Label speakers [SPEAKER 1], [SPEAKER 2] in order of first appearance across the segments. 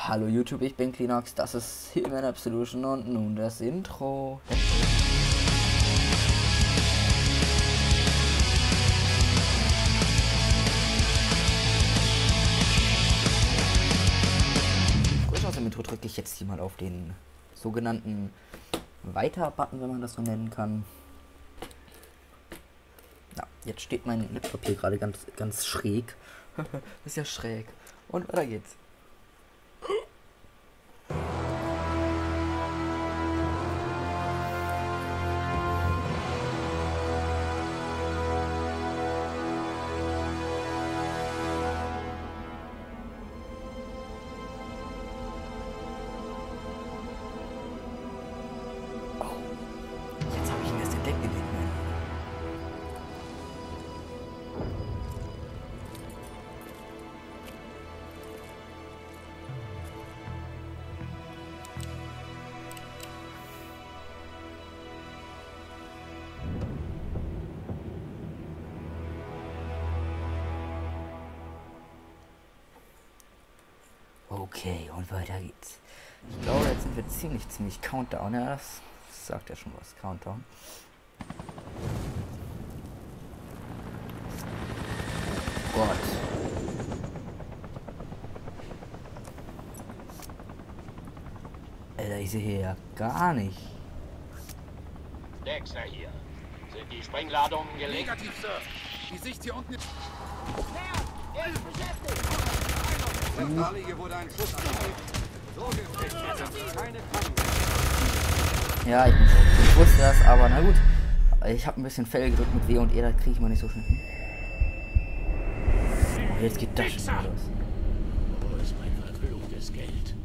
[SPEAKER 1] Hallo YouTube, ich bin Cleanox, das ist Hitman Absolution und nun das Intro. Kurz aus dem Intro drücke ich jetzt hier mal auf den sogenannten Weiter-Button, wenn man das so nennen kann. Ja, jetzt steht mein Laptop hier gerade ganz schräg. Ist ja schräg. Und weiter geht's. Jetzt habe ich ihn erst entdeckt, den Hitman. Okay, und weiter geht's. Ich glaube, jetzt sind wir ziemlich Countdown. Ja, das sagt ja schon was. Countdown. Oh Gott. Alter, ich sehe hier ja gar nicht.
[SPEAKER 2] Dexter hier. Sind die Sprengladungen gelegt?
[SPEAKER 3] Negativ, Sir. Die Sicht hier unten ist...
[SPEAKER 4] Er ist beschäftigt!
[SPEAKER 3] Zentrale, hier wurde ein Schuss angelegt. So gefällt mir das. Keine Panik.
[SPEAKER 1] Ja, ich wusste das, aber na gut. Ich habe ein bisschen Fell gedrückt mit W und E, da kriege ich mal nicht so schnell hin. Oh, jetzt geht das schon wieder los.
[SPEAKER 2] Wo ist mein verfluchtes Geld?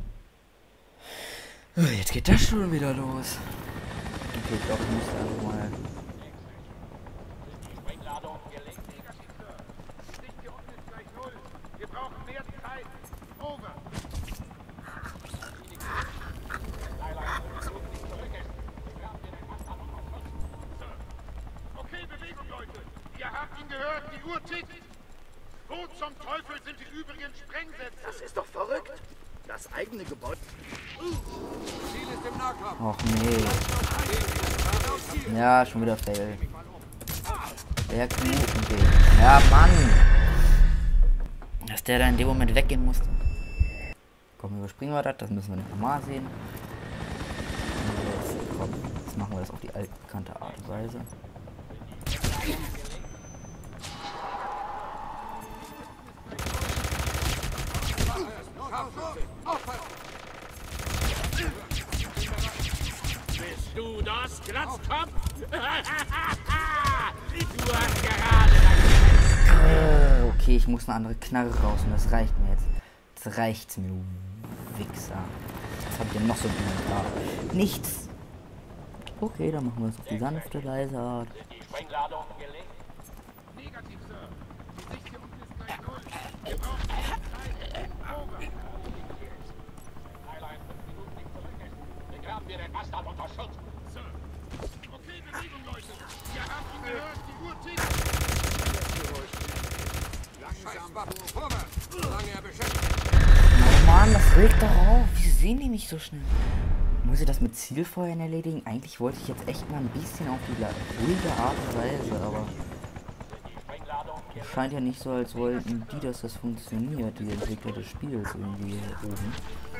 [SPEAKER 1] Jetzt geht das schon wieder los. Okay, ich glaube, ich muss einfach mal...
[SPEAKER 2] Die Sprengladungen gelegt?
[SPEAKER 3] Negativ, Sir. Die Sicht hier unten ist gleich 0. Wir brauchen mehr Zeit. Over. Okay, Bewegung, Leute. Ihr habt ihn gehört. Die Uhr tickt. Wo zum Teufel sind die übrigen Sprengsätze?
[SPEAKER 4] Das ist doch verrückt! Das eigene Gebäude...
[SPEAKER 3] Ziel ist im Nahkampf.
[SPEAKER 1] Och nee. Ja, schon wieder Fail. Der Knotenweg. Ja, Mann! Dass der da in dem Moment weggehen musste. Komm, überspringen wir das. Das müssen wir nicht nochmal sehen. Jetzt machen wir das auf die altbekannte Art und Weise.
[SPEAKER 2] Bist du das, Glatzkopf? Du hast gerade...
[SPEAKER 1] Okay, ich muss eine andere Knarre raus und das reicht mir jetzt. Das reicht's mir, du Wichser. Was hab ich denn noch so da? Nichts. Okay, dann machen wir es auf die sanfte, leise Art.
[SPEAKER 2] Sind die Sprengladungen gelegt?
[SPEAKER 3] Negativ, Sir. Die Sicht hier unten ist gleich 0. Wir brauchen mehr Zeit. Over.
[SPEAKER 2] Teil 1, 5 Minuten nicht zurück ist. Begraben wir den Bastard unter Schutz.
[SPEAKER 3] Sir. Okay, Bewegung, Leute. Ihr habt ihn gehört. Die Uhr tickt. Langsam Waffen vorwärts. Solange er beschäftigt.
[SPEAKER 1] Oh Mann, das regt doch auf. Wie sehen die mich so schnell? Muss ich das mit Zielfeuern erledigen? Eigentlich wollte ich jetzt echt mal ein bisschen auf die ruhige Art und Weise, aber es scheint ja nicht so, als wollten die, dass das funktioniert, die Entwickler des Spiels irgendwie hier oben.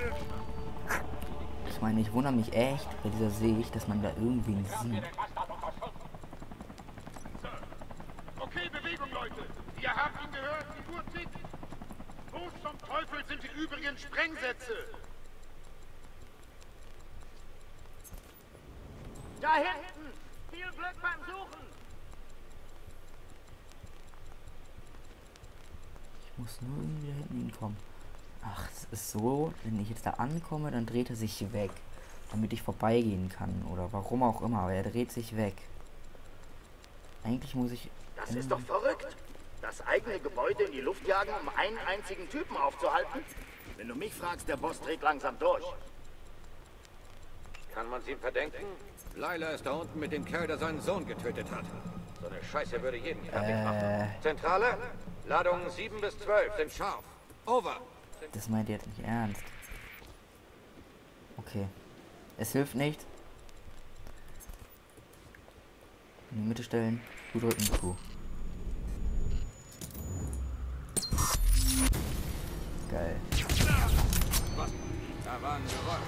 [SPEAKER 1] Ich meine, ich wundere mich echt bei dieser Sicht, dass man da irgendwie nicht sieht.
[SPEAKER 3] Okay, Bewegung, Leute. Ihr habt ihn gehört. Die Uhr tickt. Wo zum Teufel sind die übrigen Sprengsätze?
[SPEAKER 4] Da hinten! Viel Glück beim Suchen!
[SPEAKER 1] Ich muss nur irgendwie da hinten hinkommen. Ach, es ist so, wenn ich jetzt da ankomme, dann dreht er sich weg. Damit ich vorbeigehen kann. Oder warum auch immer, aber er dreht sich weg. Eigentlich muss ich...
[SPEAKER 4] Das ist doch verrückt! Das eigene Gebäude in die Luft jagen, um einen einzigen Typen aufzuhalten? Wenn du mich fragst, der Boss dreht langsam durch.
[SPEAKER 5] Kann man's ihm verdenken? Laila ist da unten mit dem Kerl, der seinen Sohn getötet hat. So eine Scheiße würde jeden fertig machen. Zentrale? Ladungen 7 bis 12 sind scharf. Over.
[SPEAKER 1] Das meint ihr jetzt nicht ernst. Okay. Es hilft nicht. In die Mitte stellen. Q drücken. Q. Geil.
[SPEAKER 5] Was? Da waren Geräusche.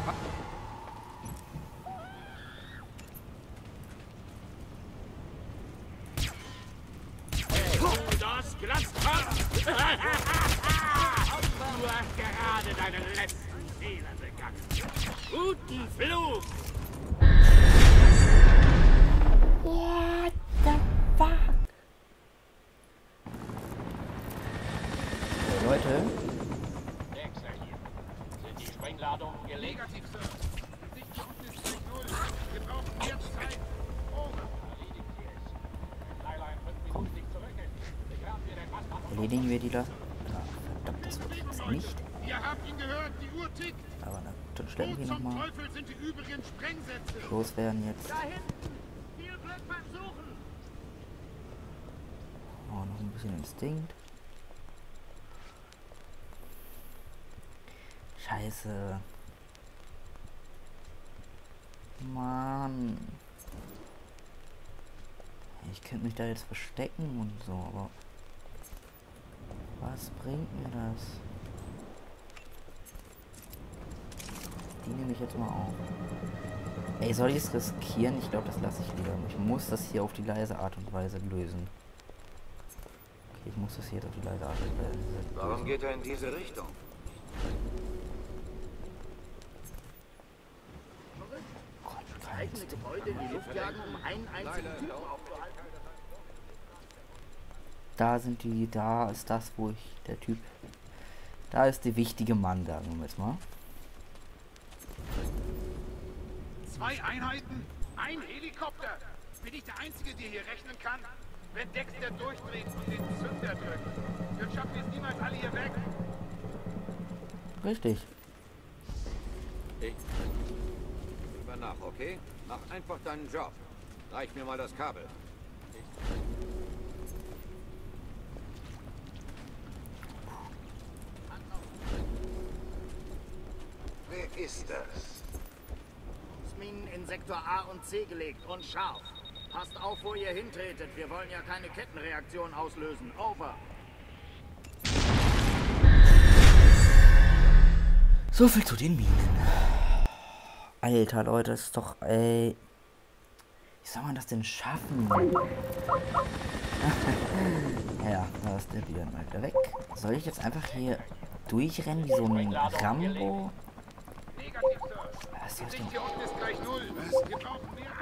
[SPEAKER 2] Das Glanzkopf! Du hast gerade deinen letzten Fehler begangen. Guten Flug!
[SPEAKER 1] What the fuck? So, Leute.
[SPEAKER 2] Dexter hier. Sind die Sprengladungen gelegt?
[SPEAKER 3] Negativ, Sir. Die Sicht hier unten ist gleich 0. Wir brauchen mehr Zeit. Over.
[SPEAKER 2] Erledigen Sie es. Leila in 5 Minuten nicht zurück ist. Begraben wir den Bastard.
[SPEAKER 1] Erledigen wir die da? Ah, verdammt, das wird jetzt nicht.
[SPEAKER 3] Ihr habt ihn gehört, die Uhr tickt.
[SPEAKER 1] Aber dann schleppen
[SPEAKER 3] Wo
[SPEAKER 1] wir
[SPEAKER 3] zum
[SPEAKER 1] nochmal.
[SPEAKER 3] Teufel sind die übrigen Sprengsätze?
[SPEAKER 1] Loswerden jetzt.
[SPEAKER 3] Da hinten. Viel Glück beim Suchen.
[SPEAKER 1] Oh, noch ein bisschen Instinkt. Scheiße. Mann. Ich könnte mich da jetzt verstecken und so, aber was bringt mir das? Die nehme ich jetzt mal auf. Ey, soll ich es riskieren? Ich glaube, das lasse ich lieber. Ich muss das hier auf die leise Art und Weise lösen. Okay, ich muss das hier auf die leise Art und Weise lösen.
[SPEAKER 5] Warum geht er in diese Richtung?
[SPEAKER 1] Gott,
[SPEAKER 4] Eigene Gebäude in die Luft jagen, um einen einzigen Typen aufzuhalten.
[SPEAKER 1] da sind die, da ist das, wo ich, der Typ, da ist der wichtige Mann, sagen wir jetzt mal.
[SPEAKER 3] 2 Einheiten, ein Helikopter. Bin ich der Einzige, der hier rechnen kann? Wenn Dexter durchdreht und den Zünder drückt, dann schaffen wir es niemals alle hier weg.
[SPEAKER 1] Richtig.
[SPEAKER 5] Ich. Über nach, okay? Mach einfach deinen Job. Reich mir mal das Kabel.
[SPEAKER 6] Wer ist das?
[SPEAKER 4] Minen in Sektor A und C gelegt und scharf. Passt auf, wo ihr hintretet. Wir wollen ja keine Kettenreaktion auslösen. Over.
[SPEAKER 1] So viel zu den Minen. Alter, Leute, das ist doch, ey. Wie soll man das denn schaffen? Ja, da ist der wieder mal wieder weg. Soll ich jetzt einfach hier durchrennen wie so ein Rambo?
[SPEAKER 3] Negativ, Sir.
[SPEAKER 1] Was
[SPEAKER 3] Die
[SPEAKER 1] soll ich
[SPEAKER 3] Sicht
[SPEAKER 1] denn?
[SPEAKER 3] hier unten ist gleich 0. Wir brauchen mehr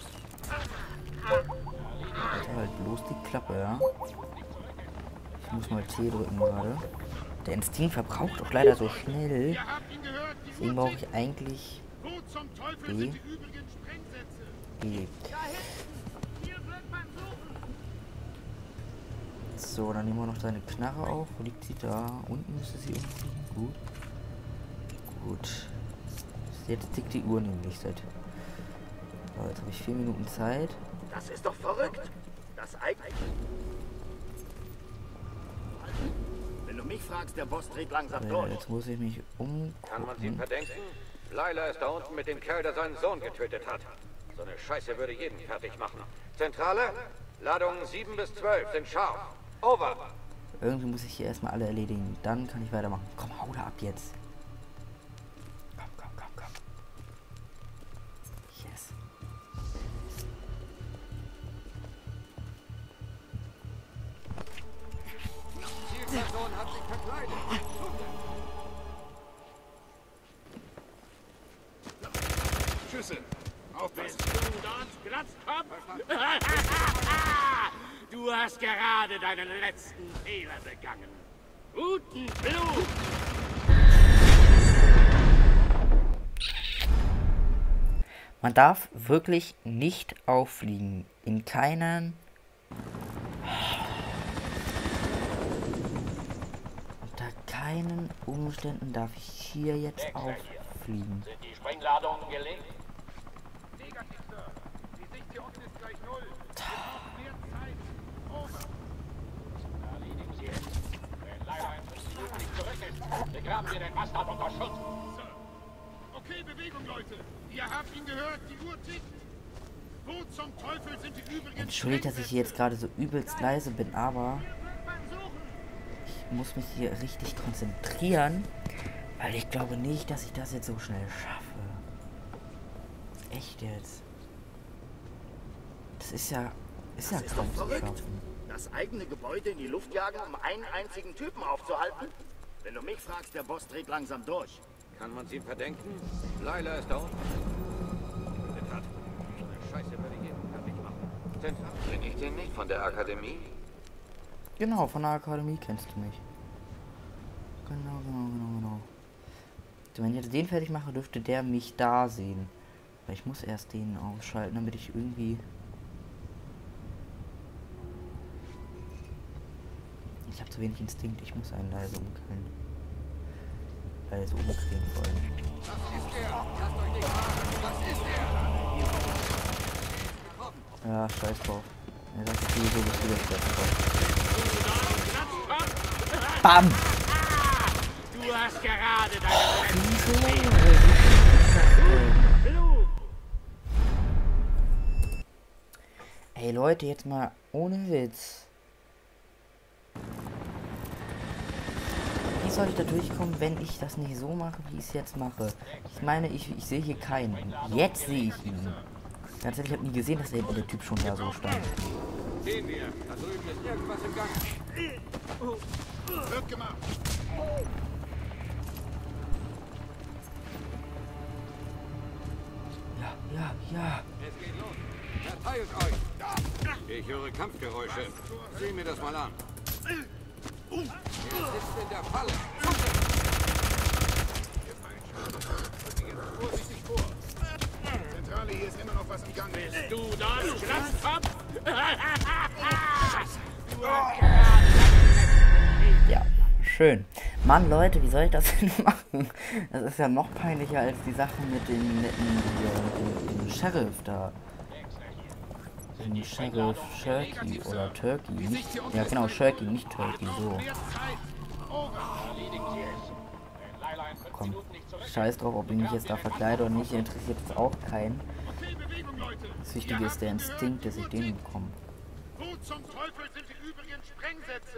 [SPEAKER 3] Zeit.
[SPEAKER 1] Halt bloß die Klappe, ja. Ich muss mal T drücken gerade. Der Instinkt verbraucht doch leider so schnell.
[SPEAKER 3] Ihr habt ihn gehört, die
[SPEAKER 1] Deswegen
[SPEAKER 3] Uhr
[SPEAKER 1] brauche
[SPEAKER 3] tickt.
[SPEAKER 1] ich eigentlich
[SPEAKER 3] Wo zum Teufel
[SPEAKER 1] B.
[SPEAKER 3] sind die übrigen Sprengsätze?
[SPEAKER 1] B.
[SPEAKER 3] Da hinten. Viel Glück beim Suchen.
[SPEAKER 1] So, dann nehmen wir noch seine Knarre auf. Wo liegt sie? Da unten müsste sie irgendwie. Gut. Gut. Jetzt tickt die Uhr nämlich seit. So, jetzt habe ich 4 Minuten Zeit.
[SPEAKER 4] Das ist doch verrückt. Das eigene... Wenn du mich fragst, der Boss dreht langsam durch.
[SPEAKER 1] Jetzt muss ich mich
[SPEAKER 5] Kann man sie
[SPEAKER 1] umgucken.
[SPEAKER 5] verdenken? Leila ist da unten mit dem Kerl, der seinen Sohn getötet hat. So eine Scheiße würde jeden fertig machen. Zentrale? Ladungen 7 bis 12 sind scharf. Over.
[SPEAKER 1] Irgendwie muss ich hier erstmal alle erledigen. Dann kann ich weitermachen. Komm, hau da ab jetzt. Komm, komm, komm, komm. Yes.
[SPEAKER 5] Zielperson hat sich verkleidet.
[SPEAKER 3] Schüsse. Aufpassen.
[SPEAKER 2] Bist du dort, Glatzkopf? Du hast gerade deinen letzten Fehler begangen. Guten Flug!
[SPEAKER 1] Man darf wirklich nicht auffliegen. In keinen... Unter keinen Umständen darf ich hier jetzt auffliegen.
[SPEAKER 2] Sind die Sprengladungen gelegt?
[SPEAKER 3] Negativ, Sir. Die Sicht hier unten ist gleich 0. Wir brauchen mehr Zeit. Over.
[SPEAKER 2] Erledigen Sie es. Wenn Leila in 5 Minuten nicht zurück ist, Begraben wir den Bastard unter Schutt.
[SPEAKER 3] Sir. Okay, Bewegung, Leute. Ihr habt ihn gehört, die Uhr tickt. Wo zum Teufel sind die übrigen...
[SPEAKER 1] Entschuldigt, dass ich hier jetzt gerade so übelst leise bin, aber ich muss mich hier richtig konzentrieren, weil ich glaube nicht, dass ich das jetzt so schnell schaffe. Echt jetzt. Das ist ja kaum zu schaffen.
[SPEAKER 4] Das eigene Gebäude in die Luft jagen, um einen einzigen Typen aufzuhalten? Wenn du mich fragst, der Boss dreht langsam durch.
[SPEAKER 5] Kann man es ihm verdenken? Lila ist da unten. So eine Scheiße würde jeden fertig machen. Zentral.
[SPEAKER 6] Bin ich denn nicht von der Akademie?
[SPEAKER 1] Genau, von der Akademie kennst du mich. Genau. So, wenn ich jetzt den fertig mache, dürfte der mich da sehen. Weil ich muss erst den ausschalten, damit ich irgendwie... Ich habe zu wenig Instinkt, ich muss einen leise umkriegen. Leise umkriegen vor allem.
[SPEAKER 5] Das ist er! Lasst euch nicht fahren! Das ist er!
[SPEAKER 1] Ja, scheiß drauf. Er sagt sowieso, dass du das treffen. BAM!
[SPEAKER 2] Du hast gerade deine
[SPEAKER 1] Wieso? Ey Leute, jetzt mal ohne Witz. Wie soll ich da durchkommen, wenn ich das nicht so mache, wie ich es jetzt mache? Ich meine, ich sehe hier keinen. Jetzt sehe ich ihn. Ganz ehrlich, ich habe nie gesehen, dass der Typ schon da so stand.
[SPEAKER 5] Sehen wir! Da drüben ist irgendwas im Gang.
[SPEAKER 3] Wird gemacht.
[SPEAKER 1] Ja.
[SPEAKER 5] Es geht los. Verteilt euch! Ich höre Kampfgeräusche. Sieh mir das mal an. Er sitzt in der Falle.
[SPEAKER 3] Vorsichtig vor. Zentrale, hier ist immer noch was im Gang.
[SPEAKER 2] Bist du das, Schnatzkopf?
[SPEAKER 1] Ja, schön. Mann, Leute, wie soll ich das denn machen? Das ist ja noch peinlicher als die Sache mit dem Sheriff da. Den Sheriff Shirky oder Turkey. Nicht, ja genau, Shirky, nicht Turkey, so.
[SPEAKER 3] Mehr Zeit. Over.
[SPEAKER 1] Komm, scheiß drauf, ob ich mich jetzt da verkleide oder nicht, interessiert jetzt auch keinen.
[SPEAKER 3] Okay, Bewegung, Leute.
[SPEAKER 1] Das Wichtige ist der Instinkt, dass ich den bekomme.
[SPEAKER 3] Wo zum Teufel sind die übrigen Sprengsätze?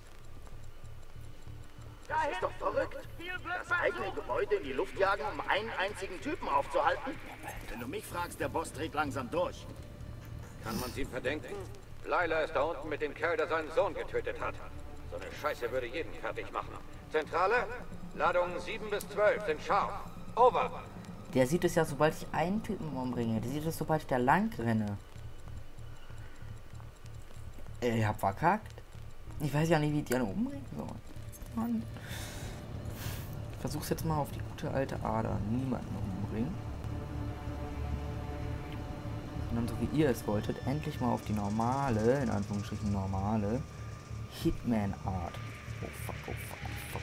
[SPEAKER 4] Das ist doch verrückt. Das eigene Gebäude in die Luft jagen, um einen einzigen Typen aufzuhalten? Wenn du mich fragst, der Boss dreht langsam durch.
[SPEAKER 5] Kann man es ihm verdenken? Lila ist da unten mit dem Kerl, der seinen Sohn getötet hat. So eine Scheiße würde jeden fertig machen. Zentrale? Ladungen 7 bis 12 sind scharf. Over.
[SPEAKER 1] Der sieht es ja, sobald ich einen Typen umbringe. Der sieht es, sobald ich da lang renne. Ich hab verkackt. Ich weiß ja nicht, wie ich die alle umbringen soll. Mann. Ich versuch's jetzt mal auf die gute alte Ader. Niemanden umbringen. Und dann, so wie ihr es wolltet, endlich mal auf die normale, in Anführungsstrichen normale, Hitman-Art. Oh fuck, oh fuck, oh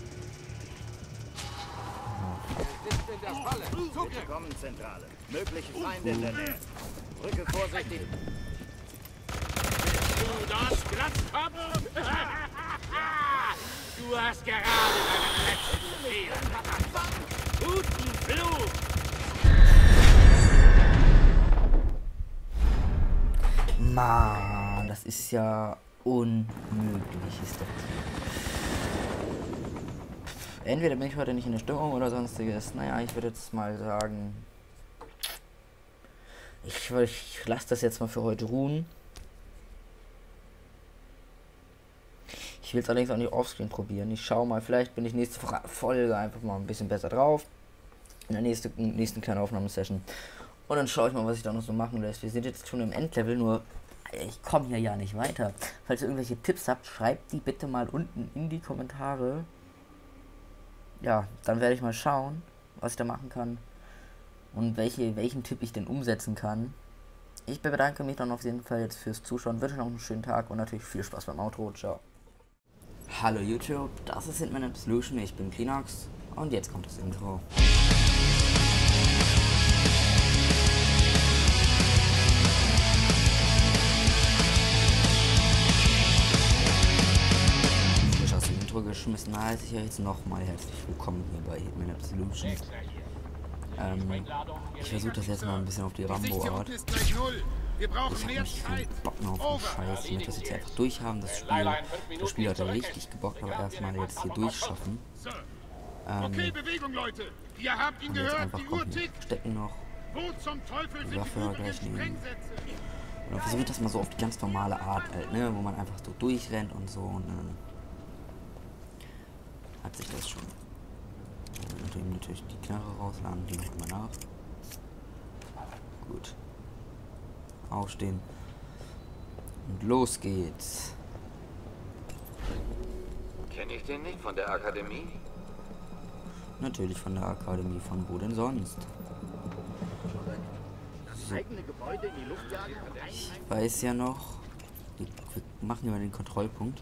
[SPEAKER 1] fuck.
[SPEAKER 4] Willkommen, Zentrale. Mögliche Feinde in der Nähe. Rücke vorsichtig.
[SPEAKER 2] Du das, Schnatzkopf? Du hast gerade deinen letzten Fehler. Guten Flug!
[SPEAKER 1] Mann, das ist ja unmöglich, ist das. Entweder bin ich heute nicht in der Stimmung oder sonstiges. Naja, ich würde jetzt mal sagen, ich lasse das jetzt mal für heute ruhen. Ich will es allerdings auch nicht offscreen probieren. Ich schaue mal, vielleicht bin ich nächste Folge einfach mal ein bisschen besser drauf. In der nächsten kleinen Aufnahmesession. Und dann schaue ich mal, was ich da noch so machen lässt. Wir sind jetzt schon im Endlevel, nur ich komme hier ja nicht weiter. Falls ihr irgendwelche Tipps habt, schreibt die bitte mal unten in die Kommentare. Ja, dann werde ich mal schauen, was ich da machen kann. Und welchen Tipp ich denn umsetzen kann. Ich bedanke mich dann auf jeden Fall jetzt fürs Zuschauen. Wünsche noch einen schönen Tag und natürlich viel Spaß beim Outro. Ciao. Hallo YouTube, das ist Hitman Absolution. Ich bin Klinox und jetzt kommt das Intro. Frisches Intro. rübergeschmissen, heiße ich ja jetzt nochmal herzlich willkommen hier bei Hitman Absolution. Ich versuche das jetzt mal ein bisschen auf die Rambo-Art.
[SPEAKER 3] ist gleich 0. Wir brauchen
[SPEAKER 1] Ich habe
[SPEAKER 3] mehr
[SPEAKER 1] nicht keinen
[SPEAKER 3] Zeit.
[SPEAKER 1] Bock mehr auf den Scheiß. Ich möchte das jetzt einfach durchhaben, das Spiel hat er richtig gebockt, aber erstmal jetzt hier durchschaffen.
[SPEAKER 3] Okay, Bewegung, Leute. Ihr habt ihn
[SPEAKER 1] Und jetzt
[SPEAKER 3] gehört,
[SPEAKER 1] einfach
[SPEAKER 3] die Uhr tickt.
[SPEAKER 1] stecken noch.
[SPEAKER 3] Wo zum Teufel
[SPEAKER 1] Die
[SPEAKER 3] sind
[SPEAKER 1] Waffe
[SPEAKER 3] die übrigen
[SPEAKER 1] gleich nehmen.
[SPEAKER 3] Sprengsätze?
[SPEAKER 1] Und dann versuche ich das mal so auf die ganz normale Art halt, ne? Wo man einfach so durchrennt und so und dann hat sich das schon. Natürlich die Knarre rausladen, die noch immer nach. Gut. Aufstehen. Und los geht's.
[SPEAKER 6] Kenne ich den nicht von der Akademie?
[SPEAKER 1] Natürlich von der Akademie, von wo denn sonst?
[SPEAKER 4] Eigene Gebäude in die Luft jagen und
[SPEAKER 1] Ich weiß ja noch. Wir machen ja den Kontrollpunkt.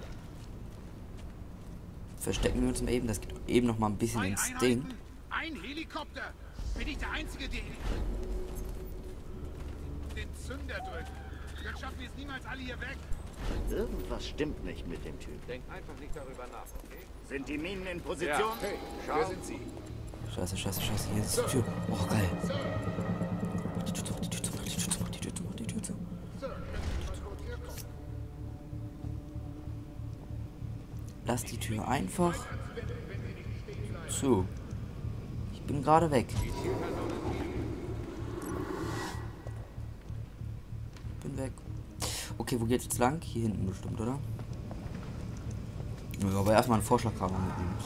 [SPEAKER 1] Verstecken wir uns mal eben. Das geht eben noch mal ein bisschen
[SPEAKER 3] 2
[SPEAKER 1] Instinkt.
[SPEAKER 3] Einheiten, ein Helikopter. Bin ich der Einzige, der den Zünder drückt? Dann schaffen wir es niemals alle hier weg.
[SPEAKER 4] Irgendwas stimmt nicht mit dem Typ.
[SPEAKER 5] Denk einfach nicht darüber nach, okay?
[SPEAKER 4] Sind die Minen in Position?
[SPEAKER 3] Hey,
[SPEAKER 5] Schau.
[SPEAKER 3] wer sind Sie?
[SPEAKER 1] Scheiße, scheiße, scheiße. Hier ist die Tür. Oh, geil. Die Tür zu, die Tür zu, die Tür zu, die Tür zu, die Tür zu. Lass die Tür einfach zu. Ich bin gerade weg. Bin weg. Okay, wo geht's jetzt lang? Hier hinten bestimmt, oder? Ja, aber erstmal einen Vorschlag haben.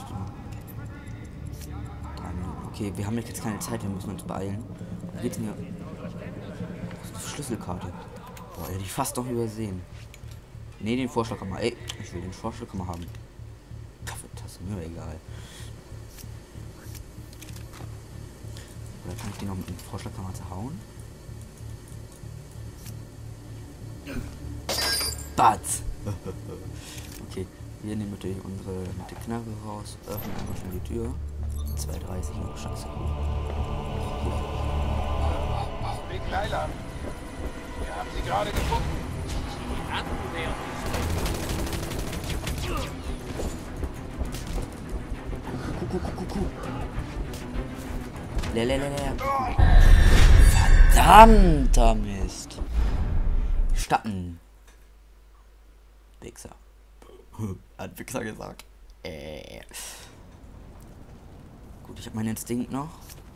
[SPEAKER 1] Okay, wir haben jetzt keine Zeit, wir müssen uns beeilen. Wo geht's denn hier? Schlüsselkarte. Boah, hätte ich fast noch übersehen. Ne, den Vorschlag kann man. Ey, ich will den Vorschlag kann man haben. Kaffeetasse, mir egal. Oder kann ich den noch mit dem Vorschlagkammer zerhauen? Batz! Okay, wir nehmen natürlich unsere mit der Knarre raus, öffnen einfach schon die Tür. 2:30 noch, scheiße.
[SPEAKER 3] Big Laila. Wir haben sie gerade gefunden.
[SPEAKER 1] Verdammter Mist. Statten. Wichser. Hat Wichser gesagt. Gut, ich habe meinen Instinkt noch.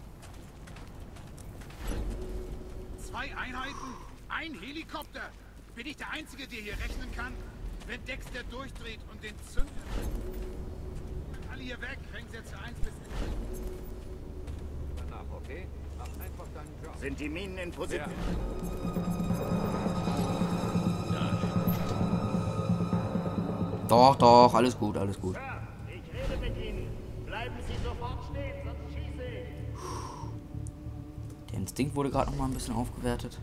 [SPEAKER 3] 2 Einheiten, ein Helikopter. Bin ich der Einzige, der hier rechnen kann? Wenn Dexter durchdreht und den Zünder... Alle hier weg, Sprengsätze 1 bis...
[SPEAKER 5] Nach, okay? Mach einfach deinen Job.
[SPEAKER 4] Sind die Minen in Position?
[SPEAKER 1] Doch, doch, alles gut, alles gut.
[SPEAKER 4] Sir, ich rede mit Ihnen. Bleiben Sie sofort stehen, sonst schieße ich.
[SPEAKER 1] Der Instinkt wurde gerade noch mal ein bisschen aufgewertet.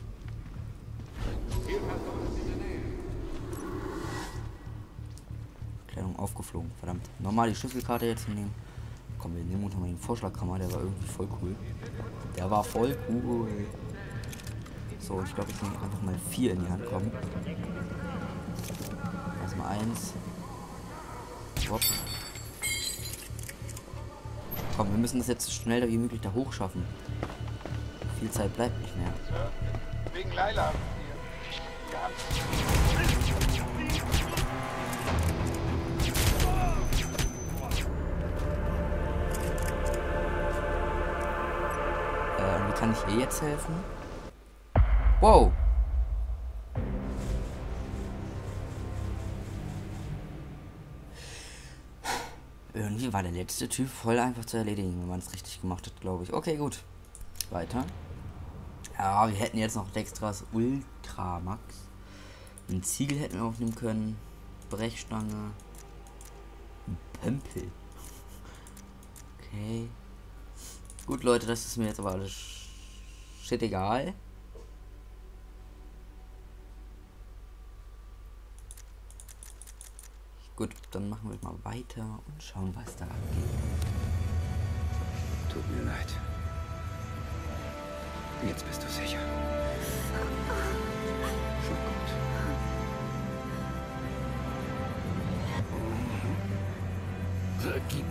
[SPEAKER 1] Kleidung aufgeflogen, verdammt. Normal die Schlüsselkarte jetzt hinnehmen. Komm, wir nehmen uns mal den Vorschlagkammer, der war irgendwie voll cool. Der war voll cool. So, ich glaube, ich nehme einfach mal 4 in die Hand kommen. Erstmal 1. Hopp. Komm, wir müssen das jetzt so schnell wie möglich da hoch schaffen. Viel Zeit bleibt nicht mehr.
[SPEAKER 3] Wegen Laila. Wir haben...
[SPEAKER 1] Wie kann ich ihr jetzt helfen? Wow! Irgendwie war der letzte Typ voll einfach zu erledigen, wenn man es richtig gemacht hat, glaube ich. Okay, gut. Weiter. Ja, wir hätten jetzt noch Dextras Ultramax. Einen Ziegel hätten wir aufnehmen können. Brechstange. Ein Pömpel. Okay. Gut, Leute, das ist mir jetzt aber alles shit egal. Gut, dann machen wir mal weiter und schauen, was da abgeht.
[SPEAKER 7] Tut mir leid. Jetzt bist du sicher. Schon gut.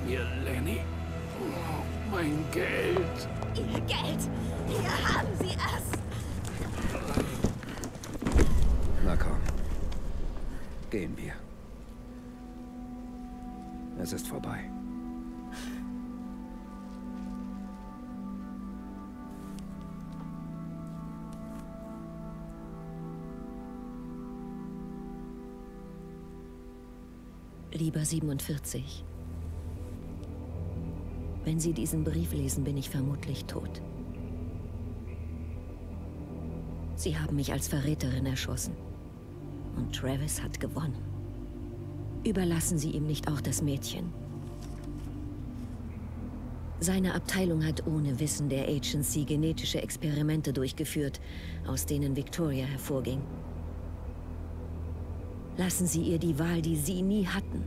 [SPEAKER 2] mir, Lenny. Oh, mein Geld.
[SPEAKER 7] Ihr Geld! Hier haben Sie es!
[SPEAKER 8] Na komm. Gehen wir. Es ist vorbei.
[SPEAKER 7] Lieber 47. Wenn Sie diesen Brief lesen, bin ich vermutlich tot. Sie haben mich als Verräterin erschossen. Und Travis hat gewonnen. Überlassen Sie ihm nicht auch das Mädchen. Seine Abteilung hat ohne Wissen der Agency genetische Experimente durchgeführt, aus denen Victoria hervorging. Lassen Sie ihr die Wahl, die Sie nie hatten.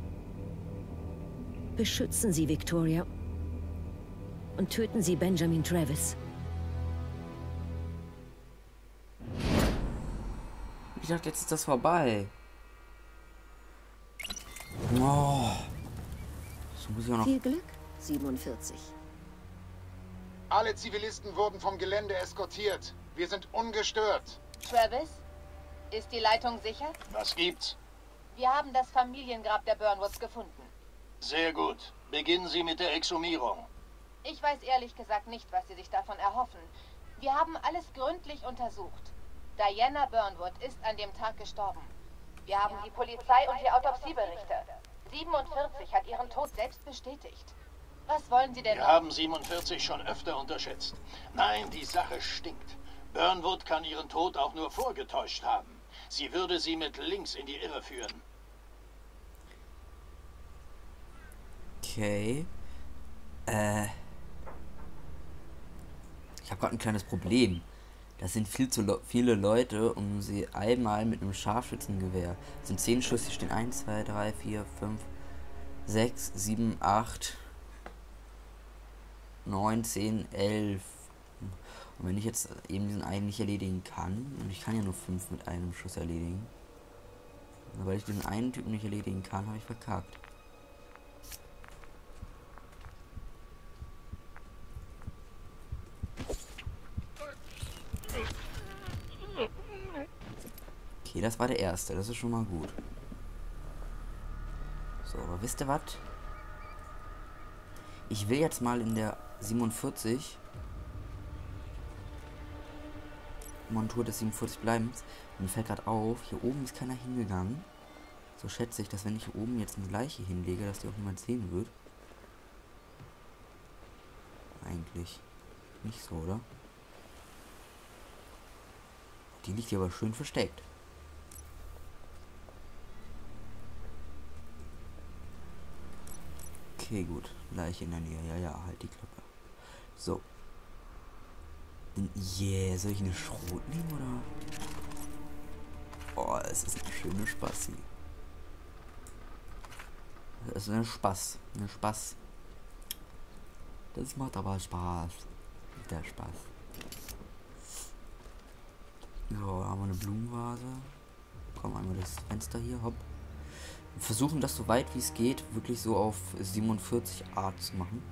[SPEAKER 7] Beschützen Sie Victoria und töten Sie Benjamin Travis.
[SPEAKER 1] Ich dachte, jetzt ist das vorbei. Oh. Das muss ich auch noch.
[SPEAKER 7] Viel Glück, 47.
[SPEAKER 3] Alle Zivilisten wurden vom Gelände eskortiert. Wir sind ungestört.
[SPEAKER 9] Travis, ist die Leitung sicher?
[SPEAKER 10] Was gibt's?
[SPEAKER 9] Wir haben das Familiengrab der Burnwoods gefunden.
[SPEAKER 10] Sehr gut. Beginnen Sie mit der Exhumierung.
[SPEAKER 9] Ich weiß ehrlich gesagt nicht, was Sie sich davon erhoffen. Wir haben alles gründlich untersucht. Diana Burnwood ist an dem Tag gestorben. Wir haben die Polizei und die Autopsieberichte. 47 hat ihren Tod selbst bestätigt. Was wollen Sie denn
[SPEAKER 10] Wir haben 47 schon öfter unterschätzt. Nein, die Sache stinkt. Burnwood kann ihren Tod auch nur vorgetäuscht haben. Sie würde sie mit links in die Irre führen.
[SPEAKER 1] Okay. Ich habe gerade ein kleines Problem. Das sind viel zu viele Leute, um sie einmal mit einem Scharfschützengewehr. Das sind 10 Schuss, hier stehen 1, 2, 3, 4, 5, 6, 7, 8, 9, 10, 11. Und wenn ich jetzt eben diesen einen nicht erledigen kann, und ich kann ja nur 5 mit einem Schuss erledigen, aber weil ich diesen einen Typen nicht erledigen kann, habe ich verkackt. Okay, das war der erste, das ist schon mal gut. So, aber wisst ihr was? Ich will jetzt mal in der 47 Montur des 47 bleiben. Mir fällt gerade auf, hier oben ist keiner hingegangen. So schätze ich, dass wenn ich hier oben jetzt eine Leiche hinlege, dass die auch niemand sehen wird. Eigentlich nicht so, oder? Die liegt hier aber schön versteckt. Okay, gut. Leiche in der Nähe. Ja, ja, halt die Klappe. So. Yeah, soll ich eine Schrot nehmen, oder? Oh, es ist eine schöne Spassi. Das ist ein Spaß. Ein Spaß. Das macht aber Spaß. Der Spaß. So, haben wir eine Blumenvase. Komm, einmal das Fenster hier, hopp. Wir versuchen das so weit wie es geht, wirklich so auf 47 Art zu machen.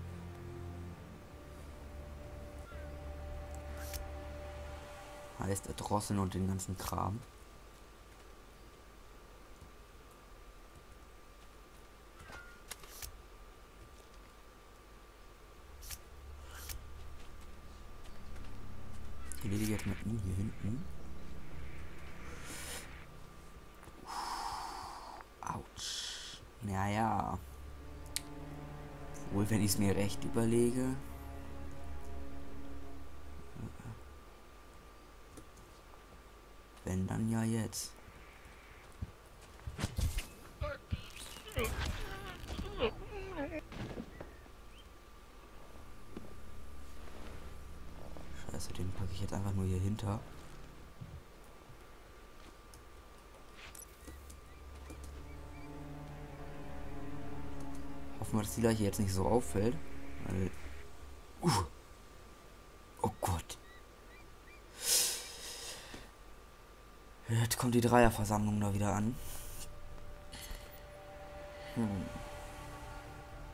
[SPEAKER 1] Heißt erdrosseln und den ganzen Kram. Ich erledige jetzt mal ihn hier hinten. Autsch. Naja. Wohl, wenn ich es mir recht überlege. Wenn, dann ja jetzt. Scheiße, den packe ich jetzt einfach nur hier hinter. Hoffen wir, dass die Leiche jetzt nicht so auffällt. Weil... Oh Gott. Jetzt kommt die Dreierversammlung da wieder an.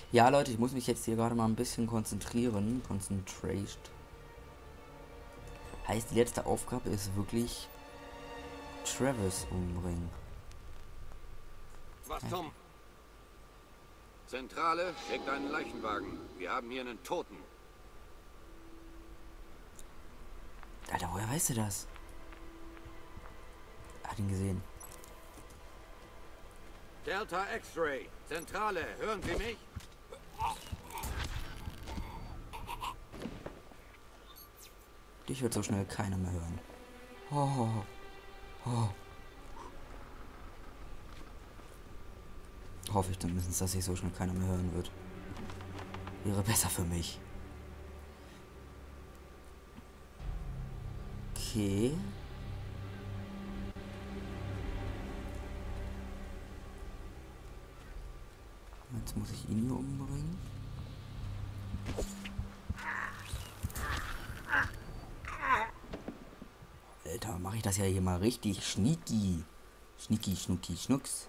[SPEAKER 1] Ja, Leute, ich muss mich jetzt hier gerade mal ein bisschen konzentrieren. Heißt, die letzte Aufgabe ist wirklich Travis umbringen.
[SPEAKER 5] Was zum? Zentrale, schickt einen Leichenwagen. Wir haben hier einen Toten.
[SPEAKER 1] Alter, woher weißt du das? Hat ihn gesehen.
[SPEAKER 5] Delta X-Ray. Zentrale, hören Sie mich?
[SPEAKER 1] Dich wird so schnell keiner mehr hören. Oh, oh. Hoffe ich zumindest, dass sich so schnell keiner mehr hören wird. Wäre besser für mich. Okay. Jetzt muss ich ihn hier umbringen. Alter, mache ich das ja hier mal richtig sneaky. Schnicki, schnucki, schnucks.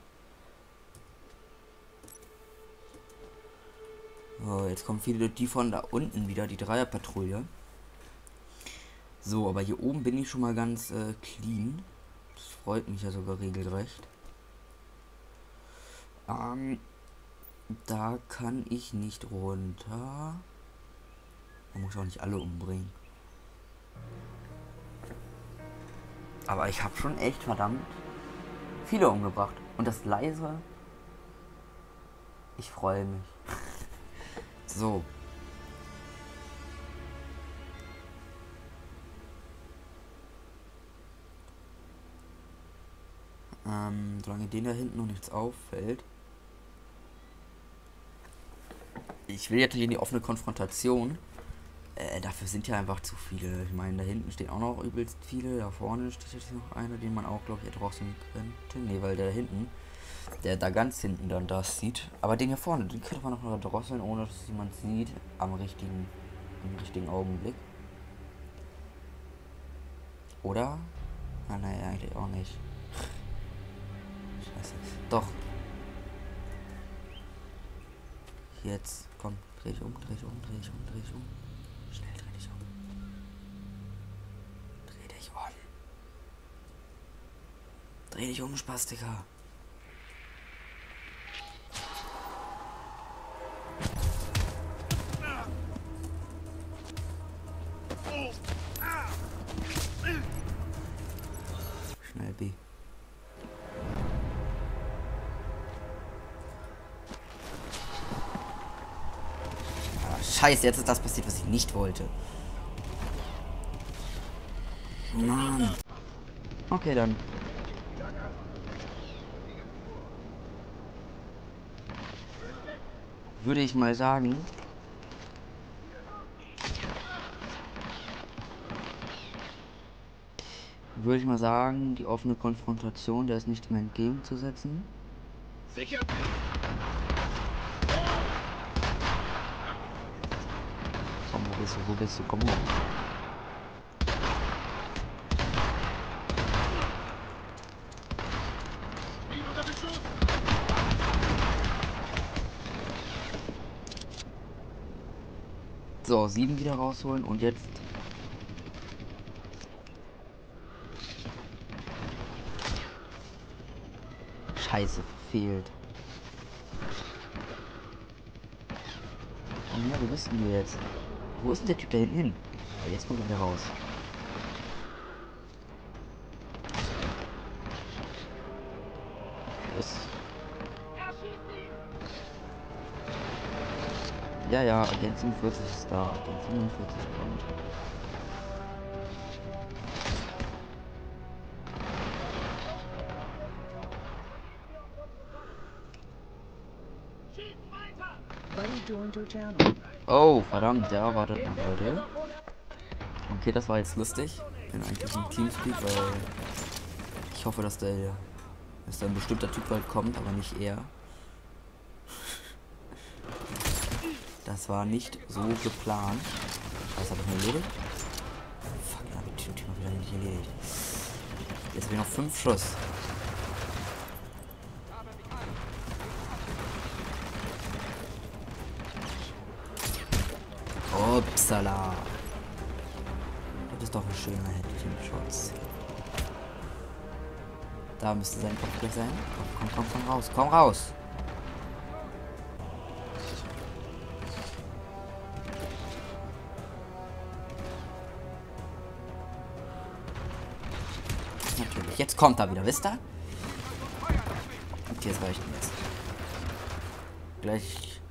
[SPEAKER 1] So, jetzt kommen viele die von da unten wieder, die Dreierpatrouille. So, aber hier oben bin ich schon mal ganz clean. Das freut mich ja sogar regelrecht. Da kann ich nicht runter. Man muss auch nicht alle umbringen. Aber ich habe schon echt verdammt viele umgebracht. Und das leise. Ich freue mich. So. Solange denen da hinten noch nichts auffällt. Ich will jetzt hier in die offene Konfrontation. Dafür sind ja einfach zu viele. Ich meine, da hinten stehen auch noch übelst viele. Da vorne steht jetzt noch einer, den man auch, glaube ich, erdrosseln könnte. Ne, weil der da hinten, der da ganz hinten dann das sieht. Aber den hier vorne, den könnte man noch erdrosseln, ohne dass jemand sieht. Im richtigen Augenblick. Oder? Ah, nein, eigentlich auch nicht. Scheiße. Doch. Jetzt, komm, dreh dich um. Schnell, dreh dich um. Dreh dich um, Spastiker. Schnell, B. Scheiße, jetzt ist das passiert, was ich nicht wollte. Mann. Okay, dann. Würde ich mal sagen. Die offene Konfrontation, der ist nicht mehr entgegenzusetzen.
[SPEAKER 3] Sicher?
[SPEAKER 1] Komm, wo bist du? Komm hoch. So, 7 wieder rausholen und jetzt. Scheiße, verfehlt. Oh ja, wo bist denn du jetzt? Wo ist denn der Typ da hinten hin? Oh, jetzt kommt er wieder raus. Ja, Agent 47 ist da. Agent 47 kommt. Oh, verdammt, der wartet noch, Leute. Okay, das war jetzt lustig. Ich bin eigentlich im Teamspeak, weil ich hoffe, dass da ein bestimmter Typ bald kommt, aber nicht er. Das war nicht so geplant. Das habe ich mir erledigt. Fuck, da habe ich den Typ mal wieder nicht erledigt. Jetzt habe ich noch 5 Schuss. Upsala. Das ist doch ein schöner Headshot. Da müsste sein Kopf gleich sein. Komm raus. Komm raus. Natürlich. Jetzt kommt er wieder, wisst ihr? Okay, es reicht mir jetzt. Gleich.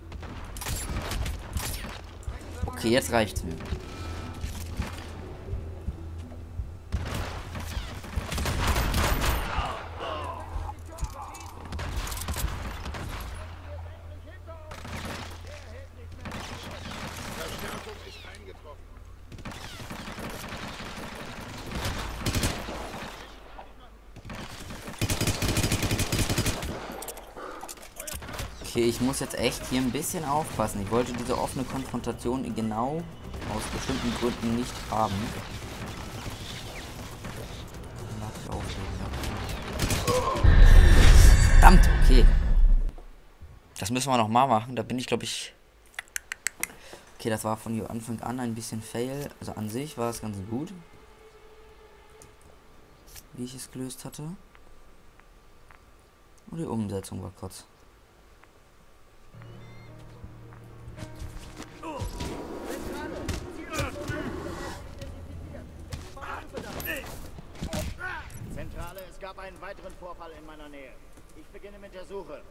[SPEAKER 1] Okay, jetzt reicht's mir. Okay, ich muss jetzt echt hier ein bisschen aufpassen. Ich wollte diese offene Konfrontation genau aus bestimmten Gründen nicht haben. Verdammt, okay. Das müssen wir noch mal machen. Da bin ich, glaube ich... Okay, das war von Anfang an ein bisschen fail. Also an sich war es ganz gut, wie ich es gelöst hatte. Und die Umsetzung war kurz.
[SPEAKER 4] Zentrale, es gab einen weiteren Vorfall in meiner Nähe. Ich beginne mit der Suche.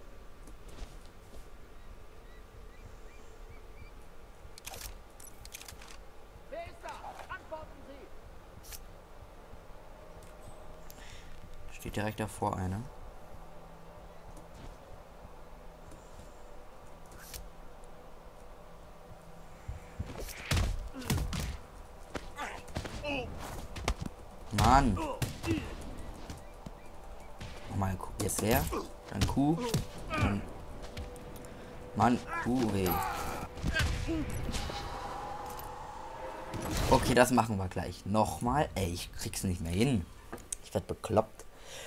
[SPEAKER 4] Wer ist da? Antworten Sie!
[SPEAKER 1] Steht direkt davor einer. Mann. Nochmal jetzt leer. Dann Q. Dann Mann, Q weh. Okay, das machen wir gleich. Nochmal. Ey, ich krieg's nicht mehr hin. Ich werd bekloppt.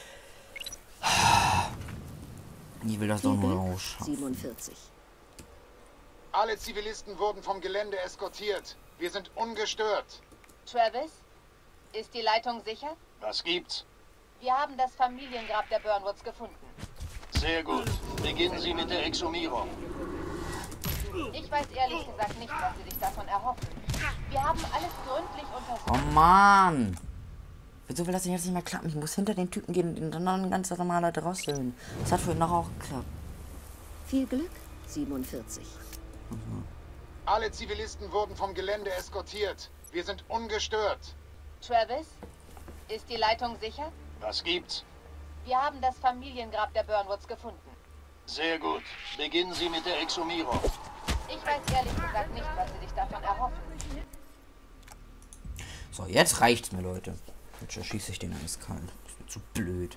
[SPEAKER 1] Ich will das doch nur rausschaffen.
[SPEAKER 7] 47.
[SPEAKER 3] Alle Zivilisten wurden vom Gelände eskortiert. Wir sind ungestört.
[SPEAKER 9] Travis, ist die Leitung sicher?
[SPEAKER 10] Was gibt's?
[SPEAKER 9] Wir haben das Familiengrab der Burnwoods gefunden.
[SPEAKER 10] Sehr gut. Beginnen Sie mit der Exhumierung.
[SPEAKER 9] Ich weiß ehrlich gesagt nicht, was Sie sich davon erhoffen. Wir haben alles gründlich untersucht.
[SPEAKER 1] Oh Mann! Wieso will das denn jetzt nicht mehr klappen? Ich muss hinter den Typen gehen und ihn dann noch ein ganz normaler drosseln. Das hat vorhin noch auch geklappt.
[SPEAKER 7] Viel Glück, 47.
[SPEAKER 3] Alle Zivilisten wurden vom Gelände eskortiert. Wir sind ungestört.
[SPEAKER 9] Travis, ist die Leitung sicher?
[SPEAKER 10] Was gibt's?
[SPEAKER 9] Wir haben das Familiengrab der Burnwoods gefunden.
[SPEAKER 10] Sehr gut. Beginnen Sie mit der Exhumierung.
[SPEAKER 9] Ich weiß ehrlich gesagt nicht, was Sie sich davon erhoffen.
[SPEAKER 1] So, jetzt reicht's mir, Leute. Jetzt erschieße ich den eiskalt. Das wird zu blöd.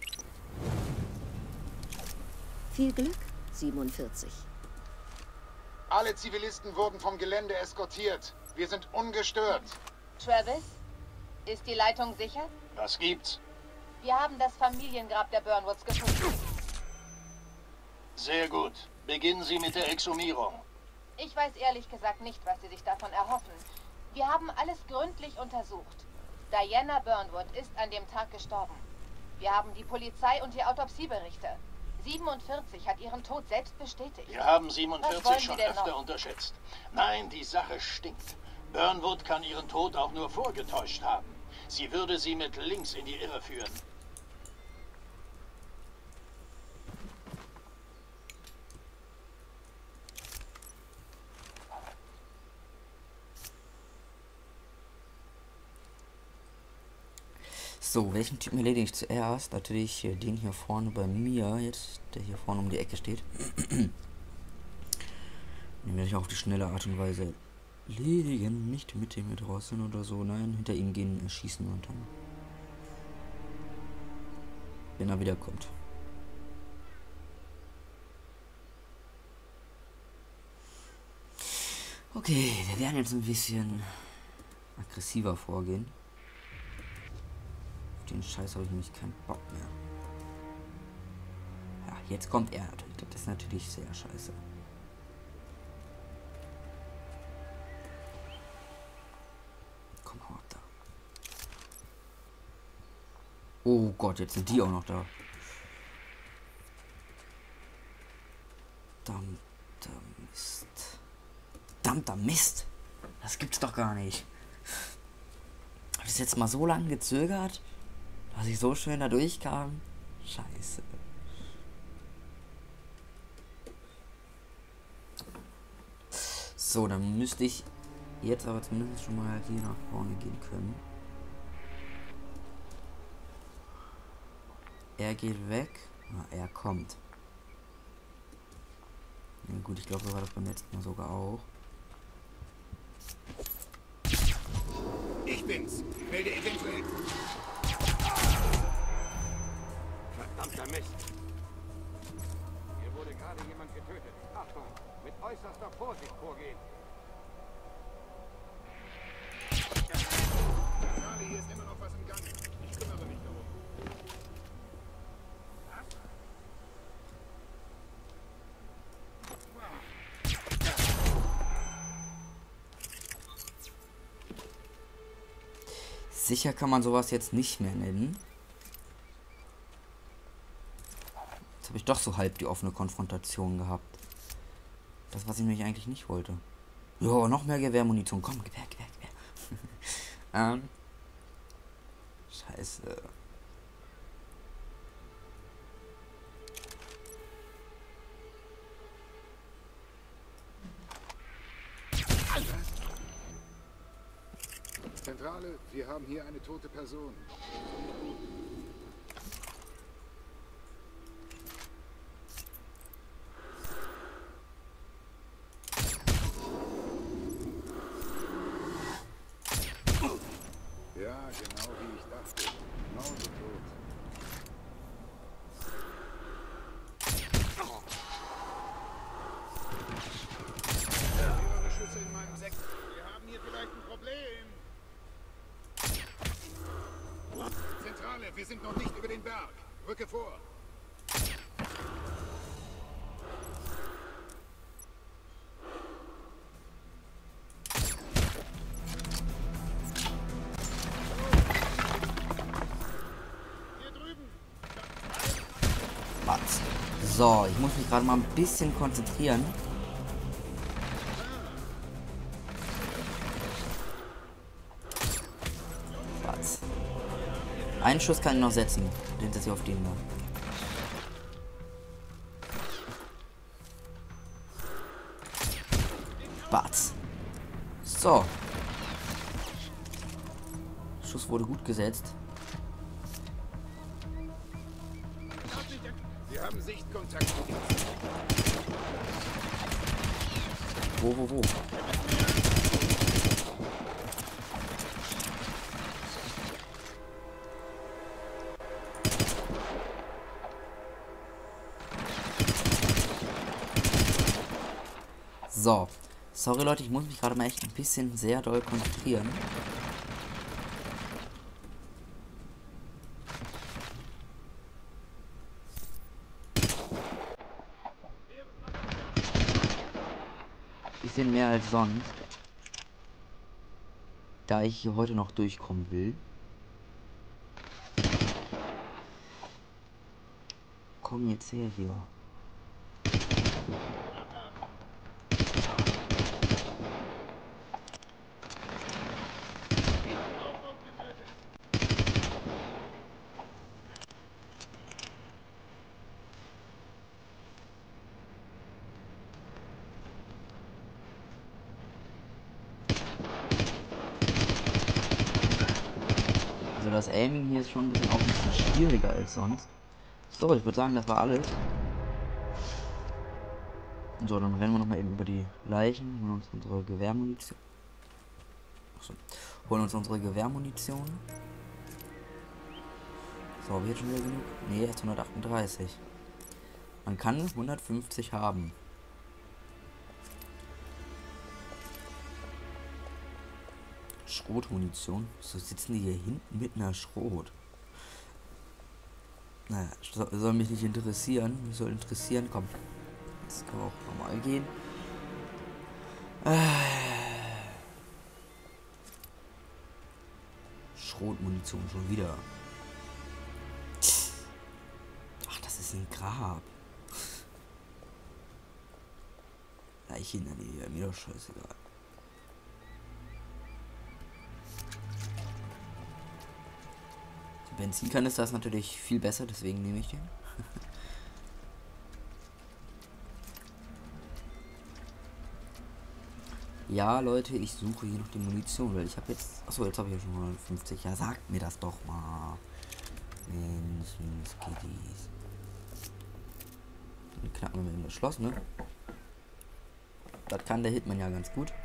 [SPEAKER 7] Viel Glück, 47.
[SPEAKER 3] Alle Zivilisten wurden vom Gelände eskortiert. Wir sind ungestört.
[SPEAKER 9] Travis, ist die Leitung sicher?
[SPEAKER 10] Was gibt's?
[SPEAKER 9] Wir haben das Familiengrab der Burnwoods gefunden.
[SPEAKER 10] Sehr gut. Beginnen Sie mit der Exhumierung.
[SPEAKER 9] Ich weiß ehrlich gesagt nicht, was Sie sich davon erhoffen. Wir haben alles gründlich untersucht. Diana Burnwood ist an dem Tag gestorben. Wir haben die Polizei und die Autopsieberichte. 47 hat ihren Tod selbst bestätigt.
[SPEAKER 10] Wir haben
[SPEAKER 9] Was
[SPEAKER 10] 47
[SPEAKER 9] wollen
[SPEAKER 10] schon
[SPEAKER 9] Sie denn
[SPEAKER 10] öfter
[SPEAKER 9] noch?
[SPEAKER 10] unterschätzt. Nein, die Sache stinkt. Burnwood kann ihren Tod auch nur vorgetäuscht haben. Sie würde sie mit links in die Irre führen.
[SPEAKER 1] So, welchen Typen erledige ich zuerst? Natürlich den hier vorne bei mir, jetzt, der hier vorne um die Ecke steht. Den werde ich auf die schnelle Art und Weise erledigen. Nicht mit dem draußen oder so, nein, hinter ihm gehen, erschießen und dann, wenn er wiederkommt. Okay, wir werden jetzt ein bisschen aggressiver vorgehen. Auf den Scheiß habe ich nämlich keinen Bock mehr. Ja, jetzt kommt er natürlich. Das ist natürlich sehr scheiße. Oh Gott, jetzt sind die auch noch da. Verdammter Mist. Verdammter Mist. Das gibt's doch gar nicht. Habe ich jetzt mal so lange gezögert, dass ich so schön da durchkam? Scheiße. So, dann müsste ich jetzt aber zumindest schon mal hier nach vorne gehen können. Er geht weg. Ah, er kommt. Ja, gut, ich glaube, so war das beim letzten Mal sogar auch.
[SPEAKER 3] Ich bin's. Melde eventuell.
[SPEAKER 5] Verdammter Mist. Hier wurde gerade jemand getötet. Achtung, mit äußerster Vorsicht vorgehen.
[SPEAKER 3] Charlie, hier ist immer noch was im Gang. Ich kümmere mich darum.
[SPEAKER 1] Sicher kann man sowas jetzt nicht mehr nennen. Jetzt habe ich doch so halb die offene Konfrontation gehabt. Das, was ich nämlich eigentlich nicht wollte. Jo, noch mehr Gewehrmunition. Komm, Gewehr. Scheiße.
[SPEAKER 3] Zentrale, wir haben hier eine tote Person. Ja, genau wie ich dachte. Genauso tot. Mehrere Schüsse in meinem Sektor. Wir haben hier vielleicht ein Problem. Zentrale, wir sind noch nicht über den Berg. Rücke vor. Hier drüben.
[SPEAKER 1] Was? So, ich muss mich gerade mal ein bisschen konzentrieren. Was? Einen Schuss kann ich noch setzen. Den setze ich auf den da. Batz. So. Schuss wurde gut gesetzt.
[SPEAKER 3] Wir haben Sichtkontakt.
[SPEAKER 1] Wo? So. Sorry Leute, ich muss mich gerade mal echt ein bisschen sehr doll konzentrieren. Bisschen mehr als sonst. Da ich hier heute noch durchkommen will. Komm jetzt her hier. Also das Aiming hier ist schon ein bisschen, auch ein bisschen schwieriger als sonst. So, ich würde sagen, das war alles. So, dann rennen wir nochmal eben über die Leichen, holen uns unsere Gewehrmunition. Achso, holen uns unsere Gewehrmunition. So, habe ich jetzt schon wieder genug? Ne, jetzt 138. Man kann 150 haben. Schrotmunition. So sitzen die hier hinten mit einer Schrot. Naja, soll mich nicht interessieren. Mich soll interessieren. Komm. Das kann auch normal gehen. Schrotmunition schon wieder. ist ein Grab. Leiche in der Nähe, mir doch scheißegal. Der Benzinkanister ist natürlich viel besser, deswegen nehme ich den. Ja, Leute, ich suche hier noch die Munition, weil ich habe jetzt... Achso, jetzt habe ich ja schon 150. Ja, sagt mir das doch mal. Menschenskitties. Dann knacken wir mal das Schloss, ne? Das kann der Hitman ja ganz gut.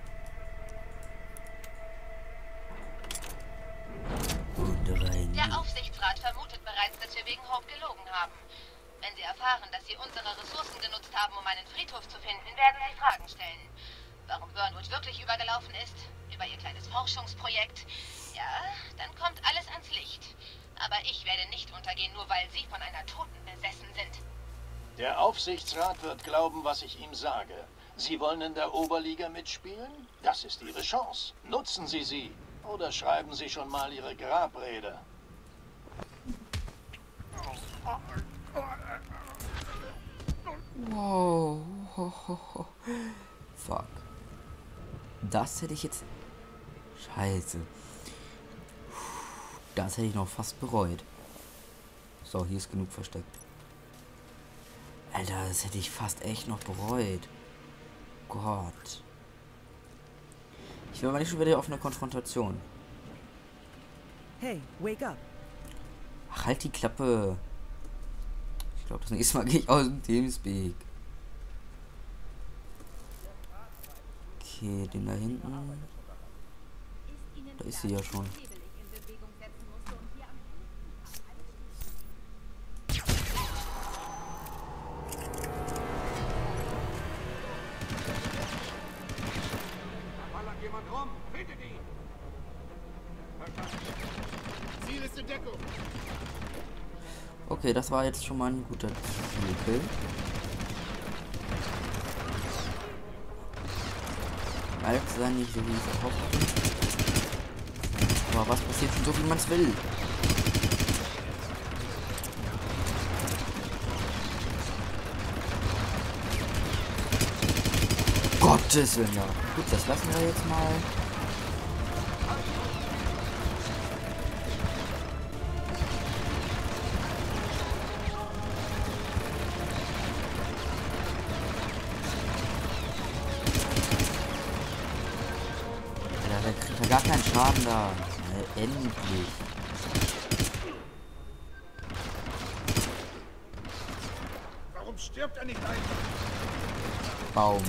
[SPEAKER 1] Und rein.
[SPEAKER 9] Der Aufsichtsrat vermutet bereits, dass wir wegen Hope gelogen haben. Wenn sie erfahren, dass sie unsere Ressourcen genutzt haben, um einen Friedhof zu finden, werden sie Fragen stellen. Warum Burnwood wirklich übergelaufen ist, über ihr kleines Forschungsprojekt. Ja, dann kommt alles ans Licht. Aber ich werde nicht untergehen, nur weil sie von einer Toten besessen sind.
[SPEAKER 10] Der Aufsichtsrat wird glauben, was ich ihm sage. Sie wollen in der Oberliga mitspielen? Das ist Ihre Chance. Nutzen Sie sie. Oder schreiben Sie schon mal Ihre Grabrede.
[SPEAKER 1] Wow. Fuck. Das hätte ich jetzt... Scheiße. Das hätte ich noch fast bereut. So, hier ist genug versteckt. Alter, das hätte ich fast echt noch bereut. Gott. Ich will aber nicht schon wieder auf eine Konfrontation.
[SPEAKER 11] Hey, wake up.
[SPEAKER 1] Ach, halt die Klappe. Ich glaube, das nächste Mal gehe ich aus dem Teamspeak. Okay, den da hinten. Da ist sie ja schon.
[SPEAKER 3] Ziel ist in Deckung.
[SPEAKER 1] Okay, das war jetzt schon mal ein guter Kill. Alles sei nicht so, wie ich es erhofft habe. Aber was passiert denn so, wie man es will? Gottes Willen, ja. Gut, das lassen wir jetzt mal. Der kriegt ja gar keinen Schaden da. Endlich.
[SPEAKER 3] Warum stirbt er nicht einfach?
[SPEAKER 1] Baum.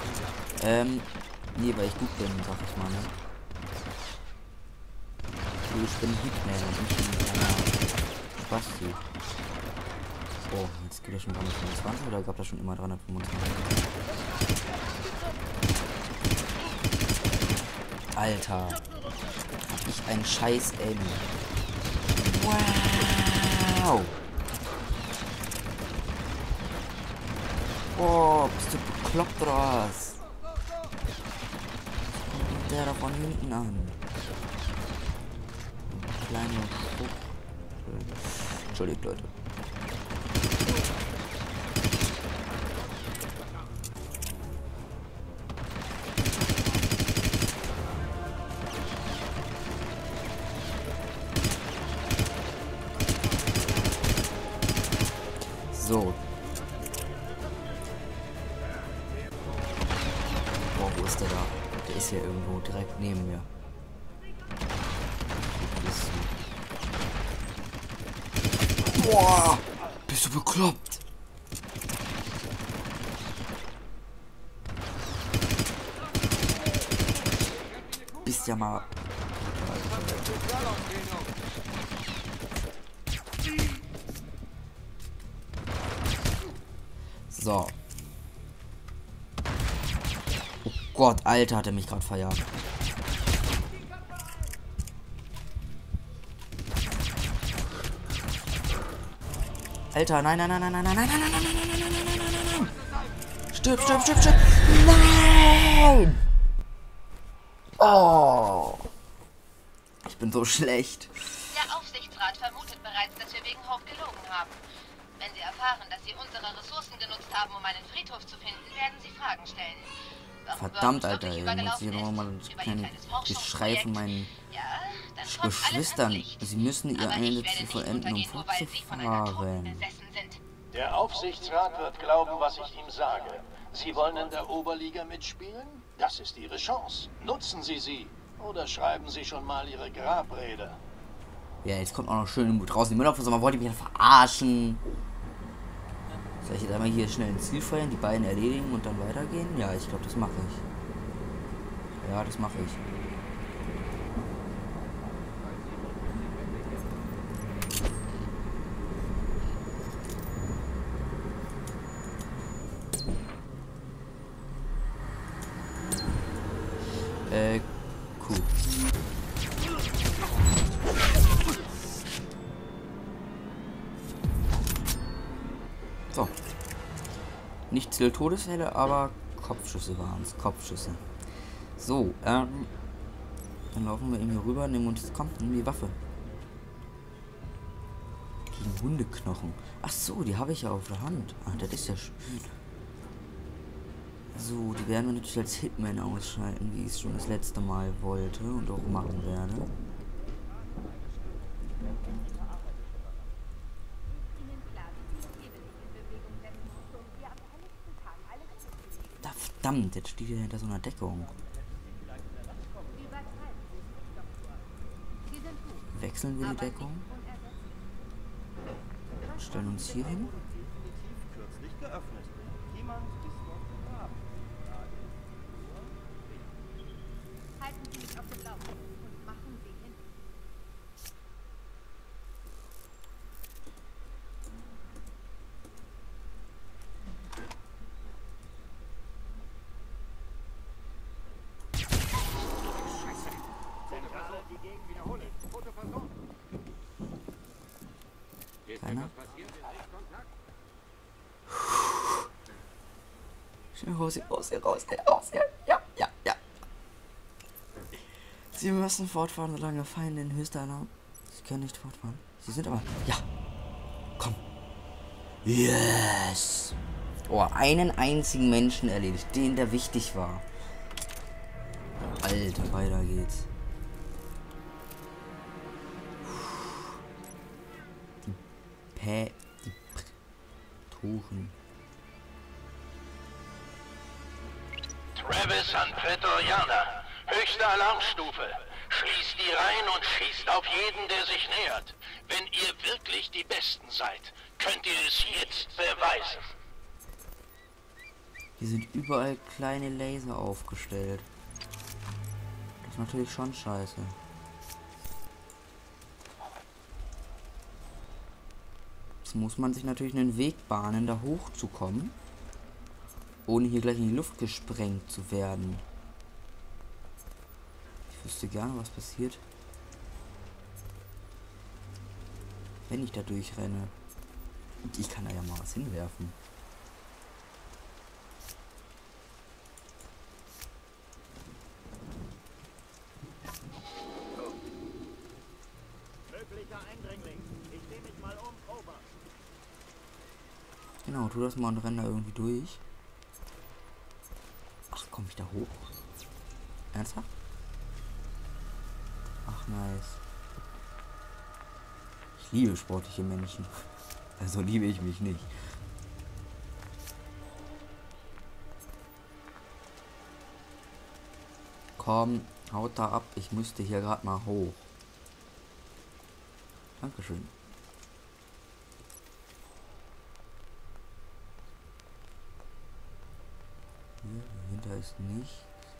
[SPEAKER 1] Nee, weil ich gut bin, sag ich mal, ne? Ich bin Hitman und nicht ein kleiner Spasti. Oh, jetzt geht er schon 325 oder gab das schon immer 325? Alter. Hab ich einen scheiß Aim. Wow. Oh, bist du bekloppt oder was? Kommt der da von hinten an? Kleine Frucht. Entschuldigt, Leute. So. Boah, wo ist der da? Der ist hier irgendwo direkt neben mir. Boah! Bist du bekloppt? Bist ja mal... So. Oh Gott, Alter, hat er mich gerade verjagt. Alter, nein, nein, nein, nein, nein, nein, nein, nein, nein, nein, nein, nein, nein, nein, nein, nein. Stirb, stirb, stirb, stirb. Nein! Oh. Ich bin so schlecht.
[SPEAKER 9] Der Aufsichtsrat vermutet bereits, dass wir wegen Hope gelogen haben. Wenn sie erfahren, dass sie unsere Ressourcen genutzt haben, um einen Friedhof zu finden, werden sie Fragen stellen.
[SPEAKER 1] Verdammt, Alter, ey, muss ich nochmal ein Geschrei von meinen Geschwistern. Sie müssen ihr Einsätze vollenden, um fortzufahren.
[SPEAKER 10] Der Aufsichtsrat wird glauben, was ich ihm sage. Sie wollen in der Oberliga mitspielen? Das ist Ihre Chance. Nutzen Sie sie. Oder schreiben Sie schon mal Ihre Grabrede.
[SPEAKER 1] Ja, jetzt kommt auch noch schön draußen die Müller auf, man wollte mich ja verarschen. Soll ich jetzt einmal hier schnell ein Ziel feuern, die beiden erledigen und dann weitergehen? Ja, ich glaube, das mache ich. Ja, das mache ich. Cool. So. Nicht Ziel Todesfälle, aber Kopfschüsse waren es. Kopfschüsse. So, dann laufen wir eben hier rüber, nehmen uns, kommt, nehmen die Waffe. Gegen Hundeknochen. Ach so, die habe ich ja auf der Hand. Ah, das ist ja schön. So, die werden wir natürlich als Hitman ausschalten, wie ich es schon das letzte Mal wollte und auch machen werde. Da, verdammt, jetzt steht er hinter so einer Deckung. Wechseln wir die Deckung. Stellen uns hier hin.
[SPEAKER 9] Halten Sie mich auf dem Laufenden und machen Sie hin.
[SPEAKER 2] Zentrale, die Gegend wiederholen. Foto versuchen.
[SPEAKER 1] Keiner? Schnell raus, raus, ja. Sie müssen fortfahren, solange Feinde in höchster Alarm. Sie können nicht fortfahren. Sie sind aber... Ja. Komm. Yes. Oh, einen einzigen Menschen erledigt. Den, der wichtig war. Alter, weiter geht's. Die Toren.
[SPEAKER 10] Travis an Prätorianer. Höchste Alarmstufe. Schließt die Reihen und schießt auf jeden, der sich nähert. Wenn ihr wirklich die Besten seid, könnt ihr es jetzt beweisen.
[SPEAKER 1] Hier sind überall kleine Laser aufgestellt. Das ist natürlich schon scheiße. Jetzt muss man sich natürlich einen Weg bahnen, da hochzukommen, ohne hier gleich in die Luft gesprengt zu werden. Ich wüsste gerne, was passiert, wenn ich da durchrenne. Und ich kann da ja mal was hinwerfen.
[SPEAKER 4] Möglicher Eindringling. Ich sehe mich mal um. Over.
[SPEAKER 1] Genau, tu das mal und renn da irgendwie durch. Ach, komme ich da hoch? Ernsthaft? Ach, nice. Ich liebe sportliche Menschen. Also liebe ich mich nicht. Komm, haut da ab. Ich müsste hier gerade mal hoch. Dankeschön. Hier dahinter ist nichts.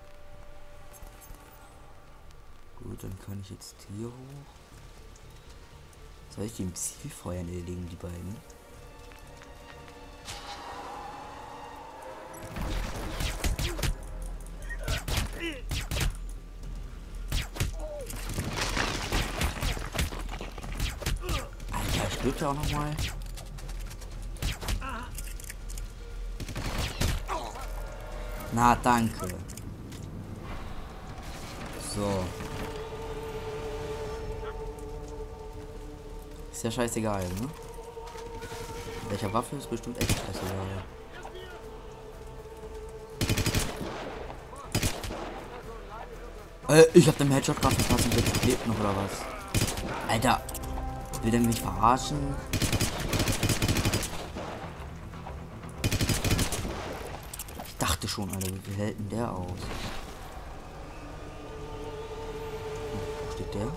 [SPEAKER 1] Gut, dann kann ich jetzt hier hoch. Soll ich die im Zielfeuer erledigen, die beiden? Alter, stirbt ja auch noch mal. Na, danke. So. Ist ja scheißegal, ne? welcher Waffe ist bestimmt echt besser. Ich hab den Headshot gerade verpasst und der lebt noch oder was? Alter, will der mich verarschen? Ich dachte schon, Alter, wie viel hält denn der aus? Wo steht der?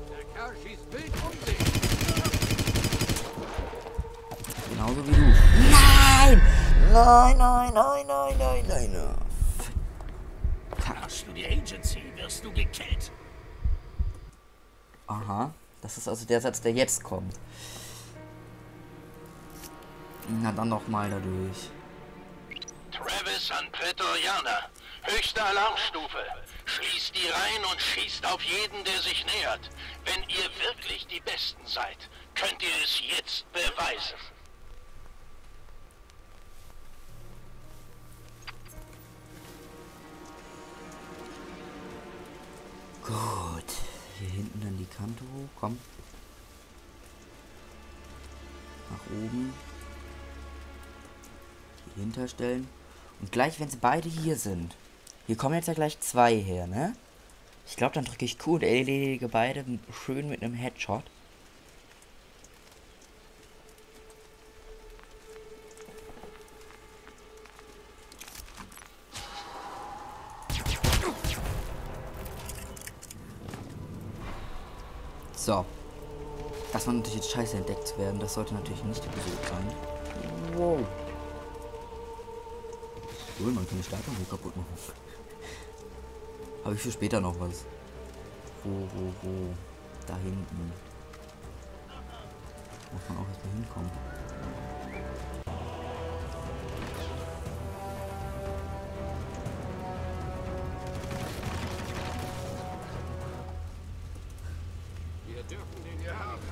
[SPEAKER 1] Genauso wie du. Nein! Nein, nein, nein, nein, nein, nein, nein.
[SPEAKER 10] Hast du die Agency, wirst du gekillt.
[SPEAKER 1] Aha, das ist also der Satz, der jetzt kommt. Na dann noch mal dadurch.
[SPEAKER 10] Travis an Pretorianer. Höchste Alarmstufe. Schließt die Reihen und schießt auf jeden, der sich nähert. Wenn ihr wirklich die Besten seid, könnt ihr es jetzt beweisen.
[SPEAKER 1] Gut. Hier hinten dann die Kante hoch. Komm. Nach oben. Hier hinterstellen. Und gleich, wenn sie beide hier sind. Hier kommen jetzt ja gleich zwei her, ne? Ich glaube, dann drücke ich Q und erledige beide schön mit einem Headshot. So. Das war natürlich jetzt scheiße entdeckt zu werden. Das sollte natürlich nicht so sein. Wow. Cool, man kann die Statue hier kaputt machen. Habe ich für später noch was. Wo. Da hinten. Muss man auch erstmal hinkommen.
[SPEAKER 2] Wir dürfen den hier haben.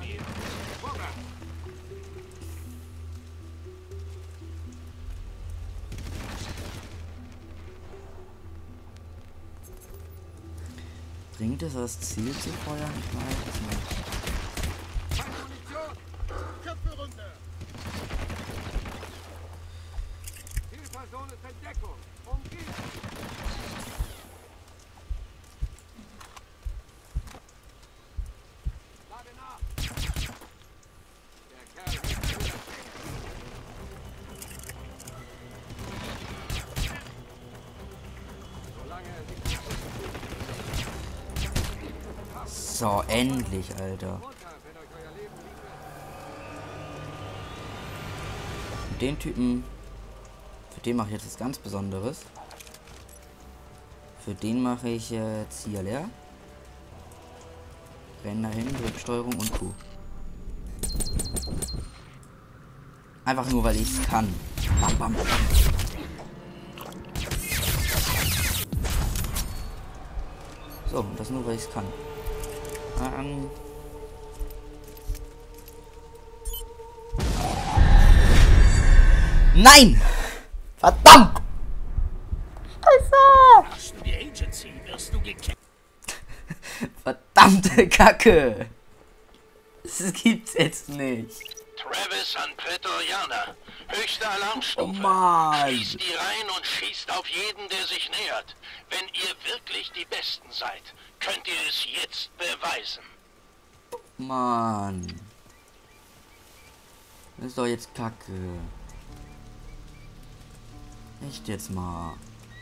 [SPEAKER 1] Bringt es das Ziel zu feuern? Ich weiß es nicht.
[SPEAKER 3] Köpfe runter!
[SPEAKER 2] Zielperson ist in Deckung. Umgehen! Lade nach! Der Kerl ist wieder. Solange er sich
[SPEAKER 1] So, endlich, Alter. Und den Typen, für den mache ich jetzt was ganz Besonderes. Für den mache ich jetzt hier leer. Renn dahin, drück Steuerung und Q. Einfach nur, weil ich es kann. Bam, bam, bam. So, und das nur, weil ich es kann. Nein! Verdammt! Scheiße!
[SPEAKER 10] Hast du die Agency, wirst du gekillt.
[SPEAKER 1] Verdammte Kacke! Das gibt's jetzt nicht.
[SPEAKER 10] Travis an Pretorianer. Höchste Alarmstufe.
[SPEAKER 1] Oh Mann!
[SPEAKER 10] Schließt die Reihen und schießt auf jeden, der sich nähert. Wenn ihr wirklich die Besten seid, könnt ihr es jetzt beweisen.
[SPEAKER 1] Mann. Das ist doch jetzt Kacke. Echt jetzt mal.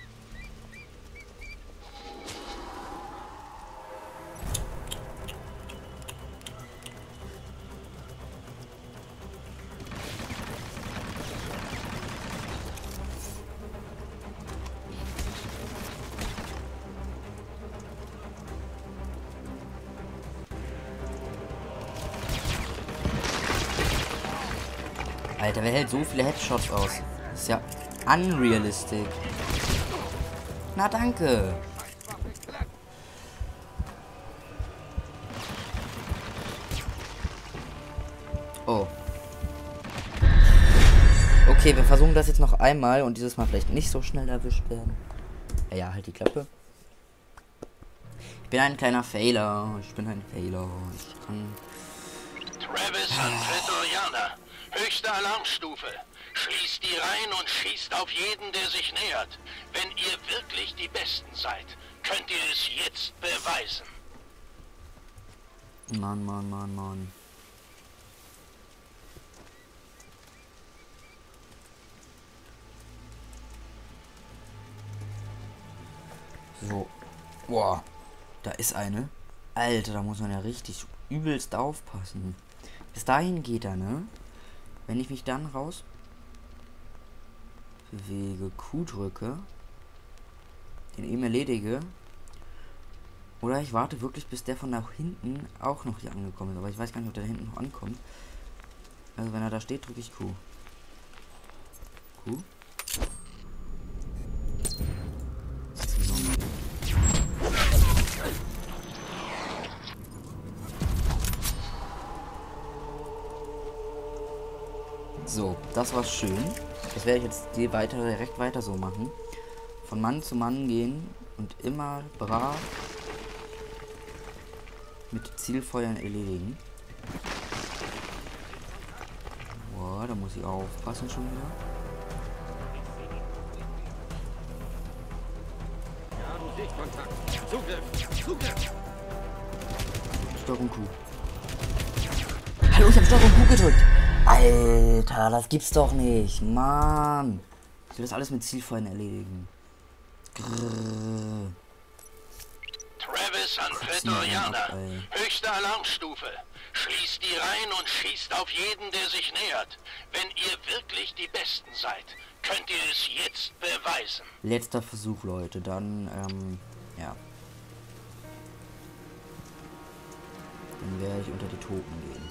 [SPEAKER 1] Alter, wer hält so viele Headshots aus? Das ist ja unrealistisch. Na danke. Oh. Okay, wir versuchen das jetzt noch einmal und dieses Mal vielleicht nicht so schnell erwischt werden. Ja, halt die Klappe. Ich bin ein kleiner Failer. Ich bin ein Failer. Ich kann...
[SPEAKER 10] Travis an Pretorianer. Höchste Alarmstufe. Schließt die Reihen und schießt auf jeden, der sich nähert. Wenn ihr wirklich die Besten seid, könnt ihr es jetzt beweisen.
[SPEAKER 1] Mann, Mann, Mann, Mann. So. Boah. Da ist eine. Alter, da muss man ja richtig übelst aufpassen. Bis dahin geht er, ne? Wenn ich mich dann raus bewege, Q drücke, den eben erledige. Oder ich warte wirklich, bis der von da hinten auch noch hier angekommen ist. Aber ich weiß gar nicht, ob der da hinten noch ankommt. Also wenn er da steht, drücke ich Q. Q. So, das war schön. Das werde ich jetzt direkt weiter so machen. Von Mann zu Mann gehen und immer brav mit Zielfeuern erledigen. Boah, da muss ich aufpassen schon wieder.
[SPEAKER 2] Wir haben Sichtkontakt. Zugriff! Zugriff!
[SPEAKER 1] Steuerung Q. Hallo, ich habe Steuerung Q gedrückt. Alter, das gibt's doch nicht. Mann. Ich will das alles mit Zielfeuern erledigen. Grrr.
[SPEAKER 10] Travis an Pretorianer. Höchste Alarmstufe. Schließt die Reihen und schießt auf jeden, der sich nähert. Wenn ihr wirklich die Besten seid, könnt ihr es jetzt beweisen.
[SPEAKER 1] Letzter Versuch, Leute. Dann, ja. Dann werde ich unter die Toten gehen.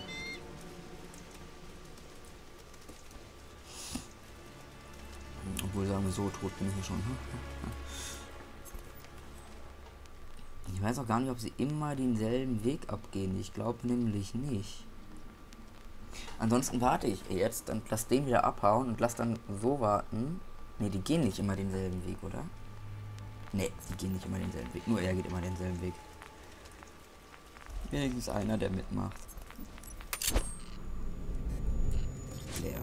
[SPEAKER 1] Obwohl, sagen wir so, tot bin ich ja schon. Ich weiß auch gar nicht, ob sie immer denselben Weg abgehen. Ich glaube nämlich nicht. Ansonsten warte ich jetzt und lass den wieder abhauen und lass dann so warten. Ne, die gehen nicht immer denselben Weg, oder? Ne, die gehen nicht immer denselben Weg. Nur er geht immer denselben Weg. Wenigstens einer, der mitmacht. Leer.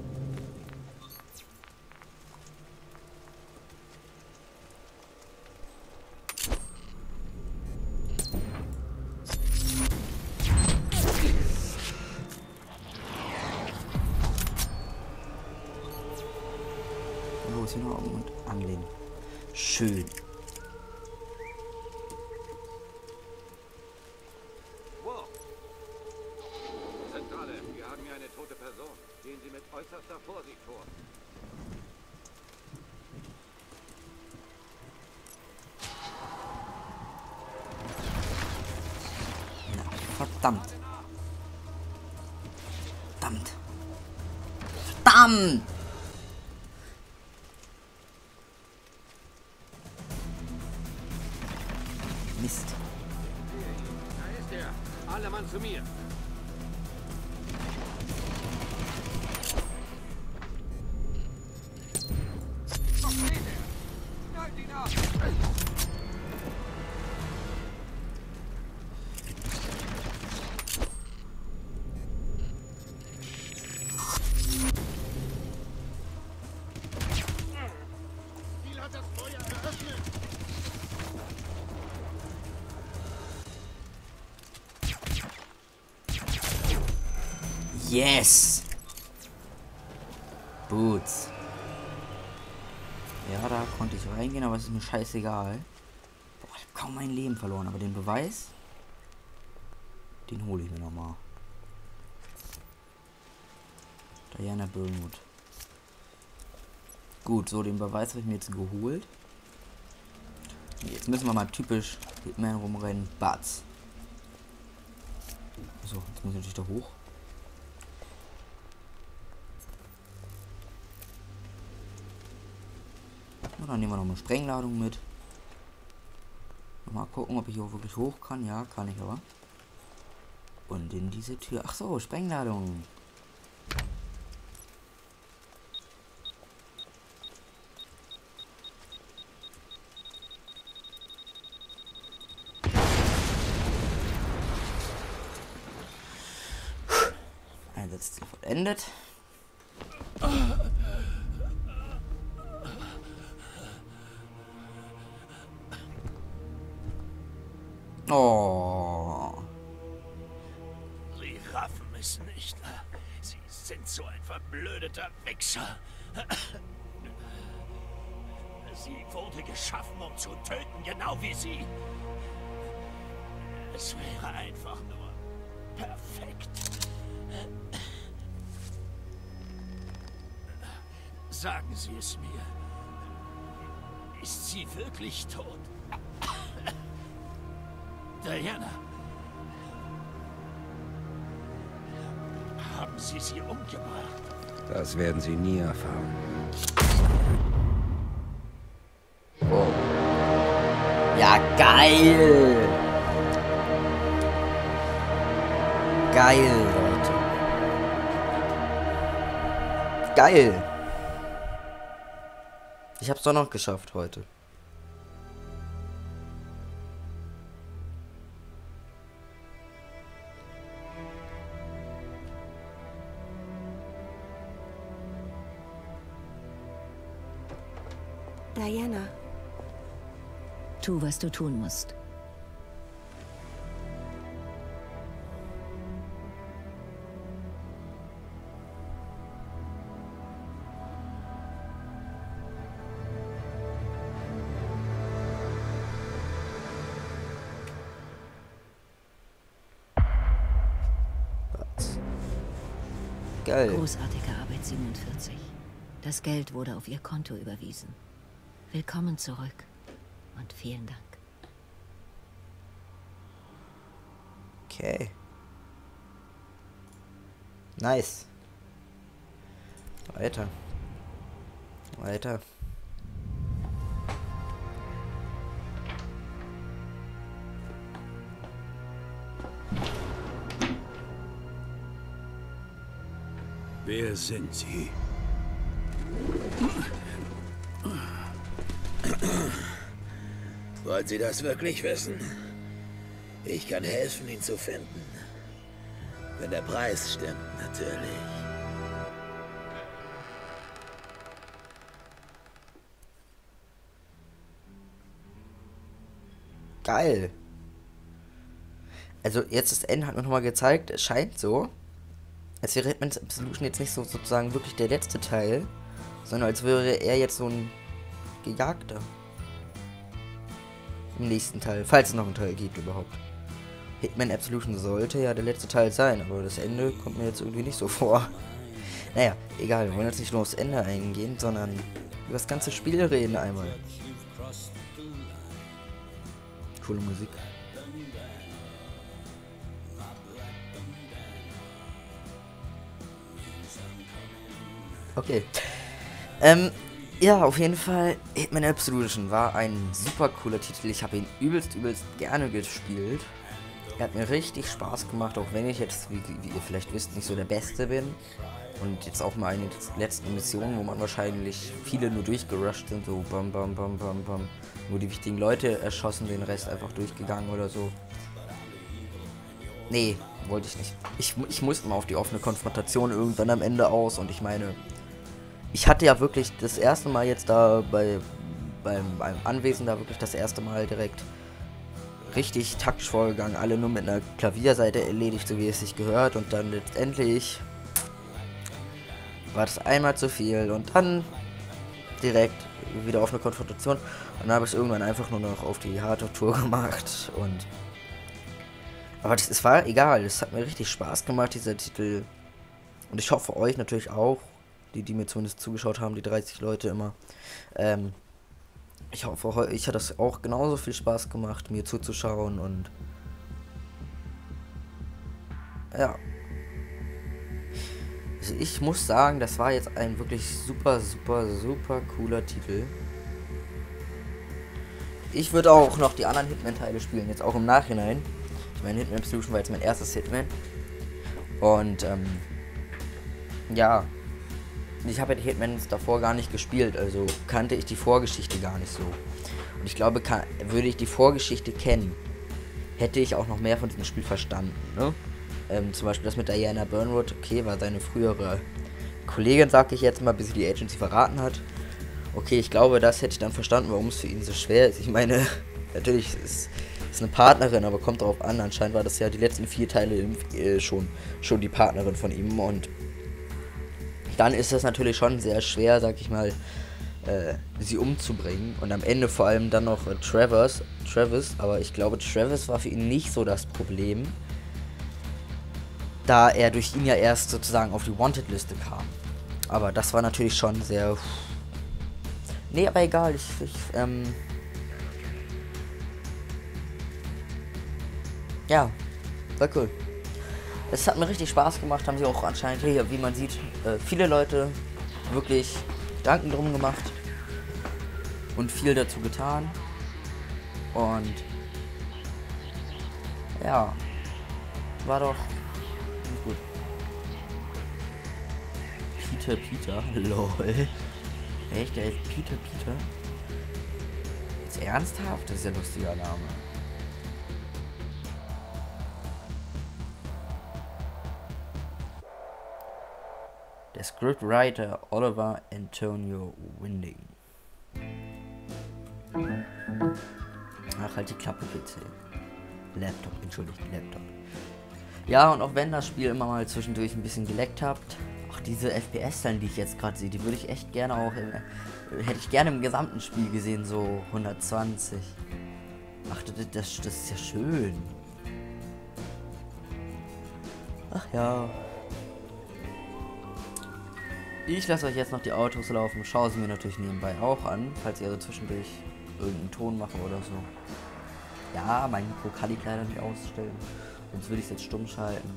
[SPEAKER 1] Und anlehnen. Schön.
[SPEAKER 5] Wow. Zentrale, wir haben hier eine tote Person. Gehen Sie mit äußerster Vorsicht vor.
[SPEAKER 1] Ja, verdammt. Verdammt. Verdammt! Mist.
[SPEAKER 2] Da ist er. Alle Mann zu mir. Doch steht er. Schneid ihn ab.
[SPEAKER 3] Ziel hat das Feuer eröffnet.
[SPEAKER 1] Yes! Boots. Ja, da konnte ich reingehen, aber es ist mir scheißegal. Boah, ich habe kaum mein Leben verloren, aber den Beweis, den hole ich mir nochmal. Diana Burnwood. Gut, so den Beweis habe ich mir jetzt geholt. Jetzt müssen wir mal typisch Hitman rumrennen. Bats. So, jetzt muss ich natürlich da hoch. Und dann nehmen wir noch eine Sprengladung mit. Mal gucken, ob ich hier wirklich hoch kann. Ja, kann ich aber. Und in diese Tür. Ach so, Sprengladung. Einsatzziel vollendet. Oh.
[SPEAKER 10] Sie raffen es nicht. Sie sind so ein verblödeter Wichser. Sie wurde geschaffen, um zu töten, genau wie Sie. Es wäre einfach nur perfekt. Sagen Sie es mir. Ist sie wirklich tot? Diana. Haben Sie sie umgebracht?
[SPEAKER 8] Das werden Sie nie erfahren.
[SPEAKER 1] Oh. Ja, geil! Geil, Leute. Geil! Ich hab's doch noch geschafft heute.
[SPEAKER 7] Diana. Tu, was du tun musst.
[SPEAKER 1] Geil.
[SPEAKER 7] Großartige Arbeit, 47. Das Geld wurde auf Ihr Konto überwiesen. Willkommen zurück und vielen Dank.
[SPEAKER 1] Okay. Nice. Weiter. Weiter.
[SPEAKER 12] Wer sind Sie?
[SPEAKER 10] Wollen Sie das wirklich wissen? Ich kann helfen, ihn zu finden. Wenn der Preis stimmt, natürlich.
[SPEAKER 1] Geil. Also jetzt das Ende hat mir nochmal gezeigt, es scheint so, als wäre Hitman's Absolution jetzt nicht so sozusagen wirklich der letzte Teil, sondern als wäre er jetzt so ein Gejagter. Im nächsten Teil, falls es noch einen Teil gibt überhaupt. Hitman Absolution sollte ja der letzte Teil sein, aber das Ende kommt mir jetzt irgendwie nicht so vor. Naja, egal, wir wollen jetzt nicht nur aufs Ende eingehen, sondern über das ganze Spiel reden einmal. Coole Musik. Okay. Ja, auf jeden Fall, Hitman Absolution war ein super cooler Titel. Ich habe ihn übelst gerne gespielt. Er hat mir richtig Spaß gemacht, auch wenn ich jetzt, wie ihr vielleicht wisst, nicht so der Beste bin. Und jetzt auch mal eine der letzten Missionen, wo man wahrscheinlich viele nur durchgerusht sind, so bam, bam, bam, bam, bam. Nur die wichtigen Leute erschossen, den Rest einfach durchgegangen oder so. Nee, wollte ich nicht. Ich musste mal auf die offene Konfrontation irgendwann am Ende aus und ich meine, ich hatte ja wirklich das erste Mal jetzt da beim Anwesen da wirklich das erste Mal direkt richtig taktisch vorgegangen, alle nur mit einer Klavierseite erledigt, so wie es sich gehört, und dann letztendlich war das einmal zu viel und dann direkt wieder auf eine Konfrontation und dann habe ich es irgendwann einfach nur noch auf die Hardcore-Tour gemacht und aber es war egal, es hat mir richtig Spaß gemacht, dieser Titel, und ich hoffe euch natürlich auch, die mir zumindest zugeschaut haben, die 30 Leute immer, ich hoffe, euch hat das auch genauso viel Spaß gemacht, mir zuzuschauen und ja. Also ich muss sagen, das war jetzt ein wirklich super cooler Titel. Ich würde auch noch die anderen Hitman-Teile spielen, jetzt auch im Nachhinein. Ich meine, Hitman Absolution war jetzt mein erstes Hitman. Und ja. Ich habe ja die Hitmans davor gar nicht gespielt, also kannte ich die Vorgeschichte gar nicht so. Und ich glaube, würde ich die Vorgeschichte kennen, hätte ich auch noch mehr von diesem Spiel verstanden, ne? Zum Beispiel das mit Diana Burnwood, okay, war seine frühere Kollegin, sag ich jetzt mal, bis sie die Agency verraten hat. Okay, ich glaube, das hätte ich dann verstanden, warum es für ihn so schwer ist. Ich meine, natürlich ist ist eine Partnerin, aber kommt darauf an. Anscheinend war das ja die letzten 4 Teile schon die Partnerin von ihm. Und dann ist es natürlich schon sehr schwer, sag ich mal, sie umzubringen. Und am Ende vor allem dann noch Travis. Aber ich glaube, Travis war für ihn nicht so das Problem, da er durch ihn ja erst sozusagen auf die Wanted-Liste kam. Aber das war natürlich schon sehr... Nee, aber egal, ja, war cool. Es hat mir richtig Spaß gemacht, haben sie auch anscheinend hier, wie man sieht, viele Leute wirklich Gedanken drum gemacht und viel dazu getan. Und ja, war doch gut. Peter, lol. Echt, der ist Peter? Jetzt ernsthaft? Das ist ja ein lustiger Name. Der Scriptwriter Oliver Antonio Winding. Ach, halt die Klappe, PC. Laptop. Ja, und auch wenn das Spiel immer mal zwischendurch ein bisschen geleckt habt, ach, diese FPS-Zahlen, die ich jetzt gerade sehe, die würde ich echt gerne auch, hätte ich gerne im gesamten Spiel gesehen, so 120. Ach, das ist ja schön. Ach ja. Ich lasse euch jetzt noch die Autos laufen, schaue sie mir natürlich nebenbei auch an, falls ihr also zwischendurch irgendeinen Ton mache oder so. Ja, mein Mikro kann ich leider nicht ausstellen, sonst würde ich es jetzt stumm schalten.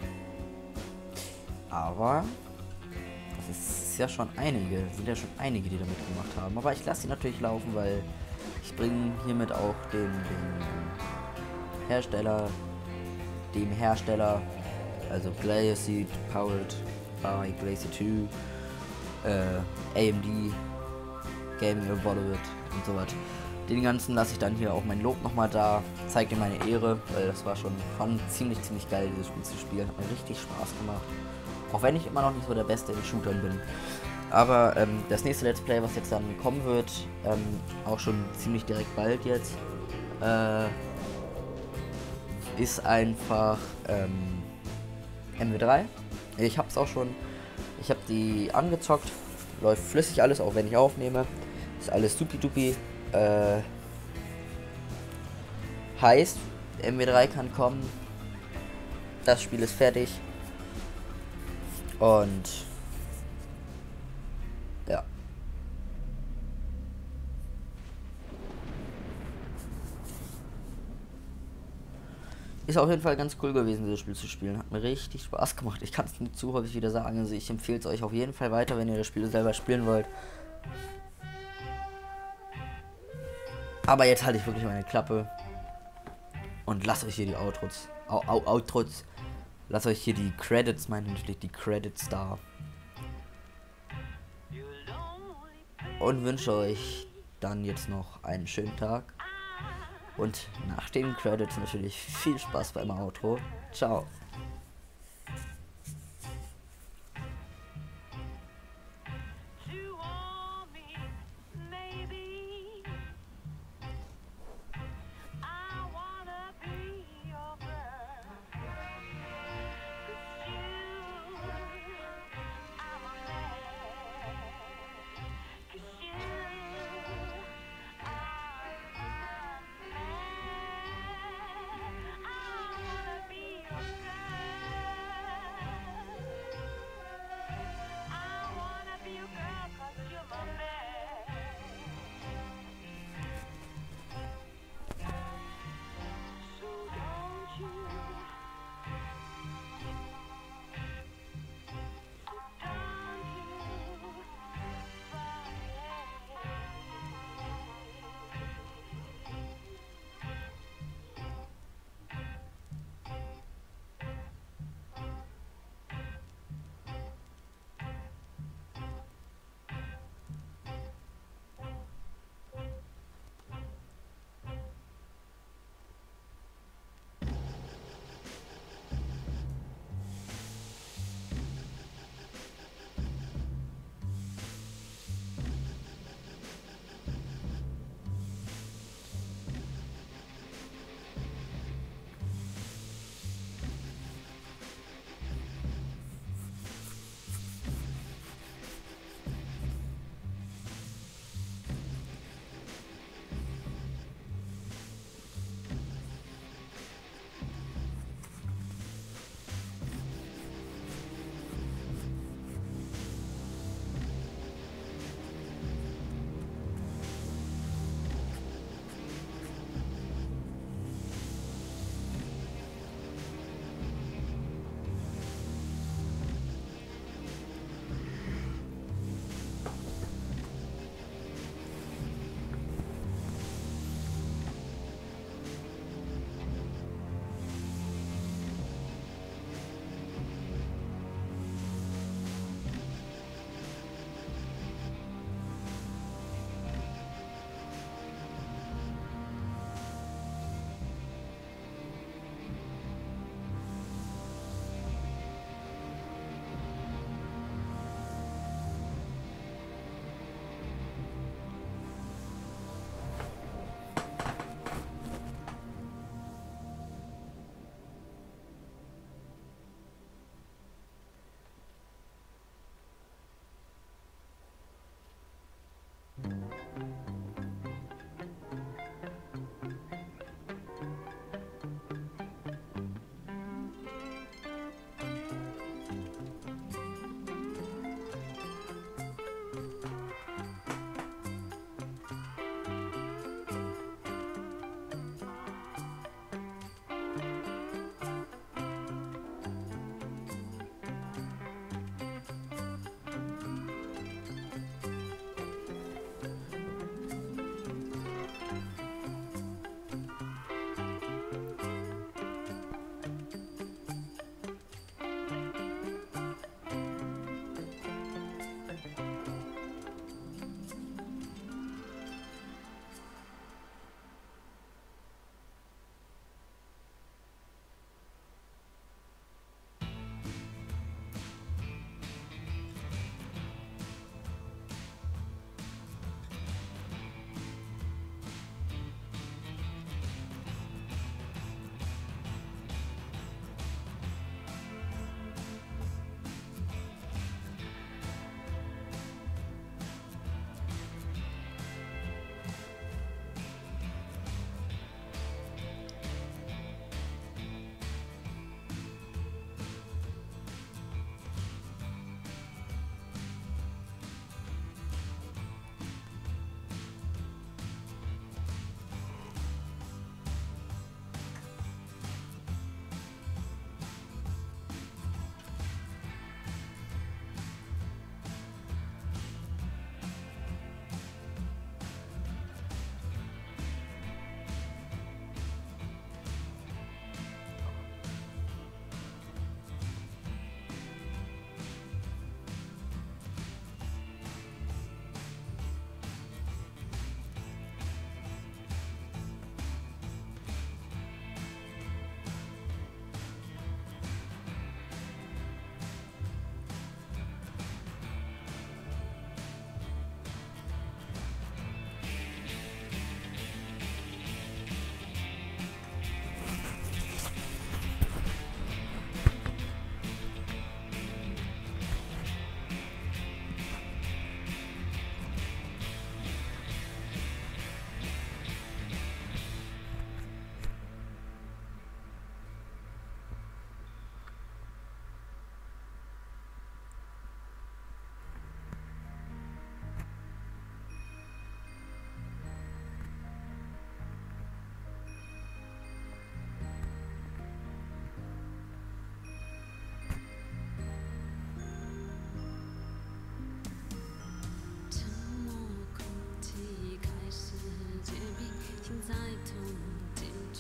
[SPEAKER 1] Aber das sind ja schon einige, die da mitgemacht haben. Aber ich lasse sie natürlich laufen, weil ich bringe hiermit auch dem Hersteller, also Glacier Powered by Glacier 2, AMD, Gaming Evolved und so was. Den ganzen lasse ich dann hier auch mein Lob nochmal da, zeigt dir meine Ehre, weil das war schon ziemlich geil, dieses Spiel zu spielen. Hat mir richtig Spaß gemacht. Auch wenn ich immer noch nicht so der Beste in Shootern bin. Aber das nächste Let's Play, was jetzt dann kommen wird, auch schon ziemlich direkt bald jetzt, ist einfach MW3. Ich hab's auch schon. Ich habe die angezockt. Läuft flüssig alles, auch wenn ich aufnehme. Ist alles supi-dupi. Heißt, MW3 kann kommen. Das Spiel ist fertig. Und ja. Ist auf jeden Fall ganz cool gewesen, dieses Spiel zu spielen. Hat mir richtig Spaß gemacht. Ich kann es nicht zu häufig wieder sagen. Also ich empfehle es euch auf jeden Fall weiter, wenn ihr das Spiel selber spielen wollt. Aber jetzt halte ich wirklich meine Klappe. Und lasst euch hier die Outros. Lasst euch hier die Credits, meine natürlich die Credits da. Und wünsche euch dann jetzt noch einen schönen Tag. Und nach den Credits natürlich viel Spaß beim Outro. Ciao.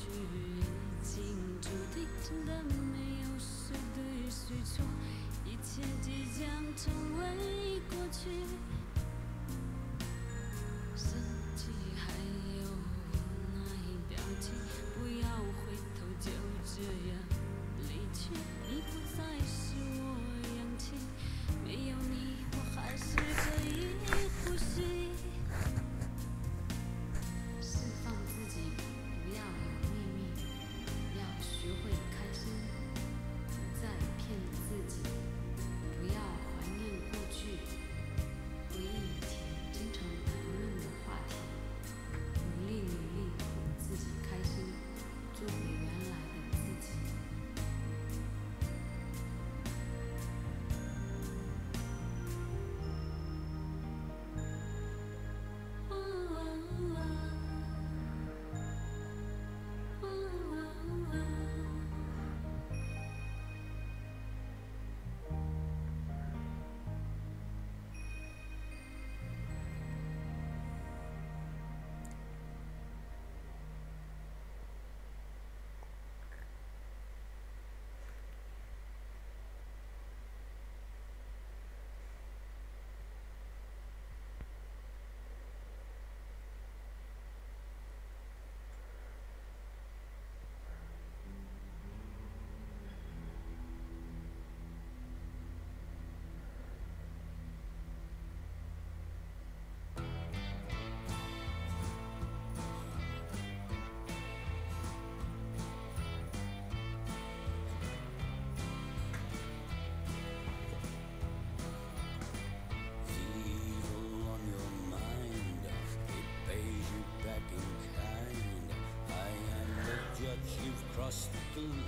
[SPEAKER 12] Crossed the line.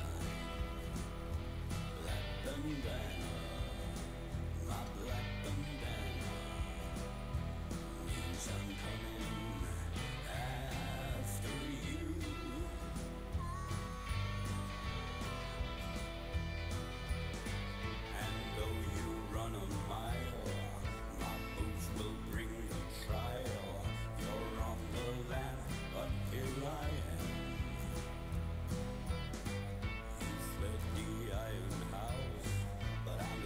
[SPEAKER 12] Black bandana, my black bandana means I'm coming after you. And though you run a mile, my boots will bring the trial. You're on the lamp, but here I am.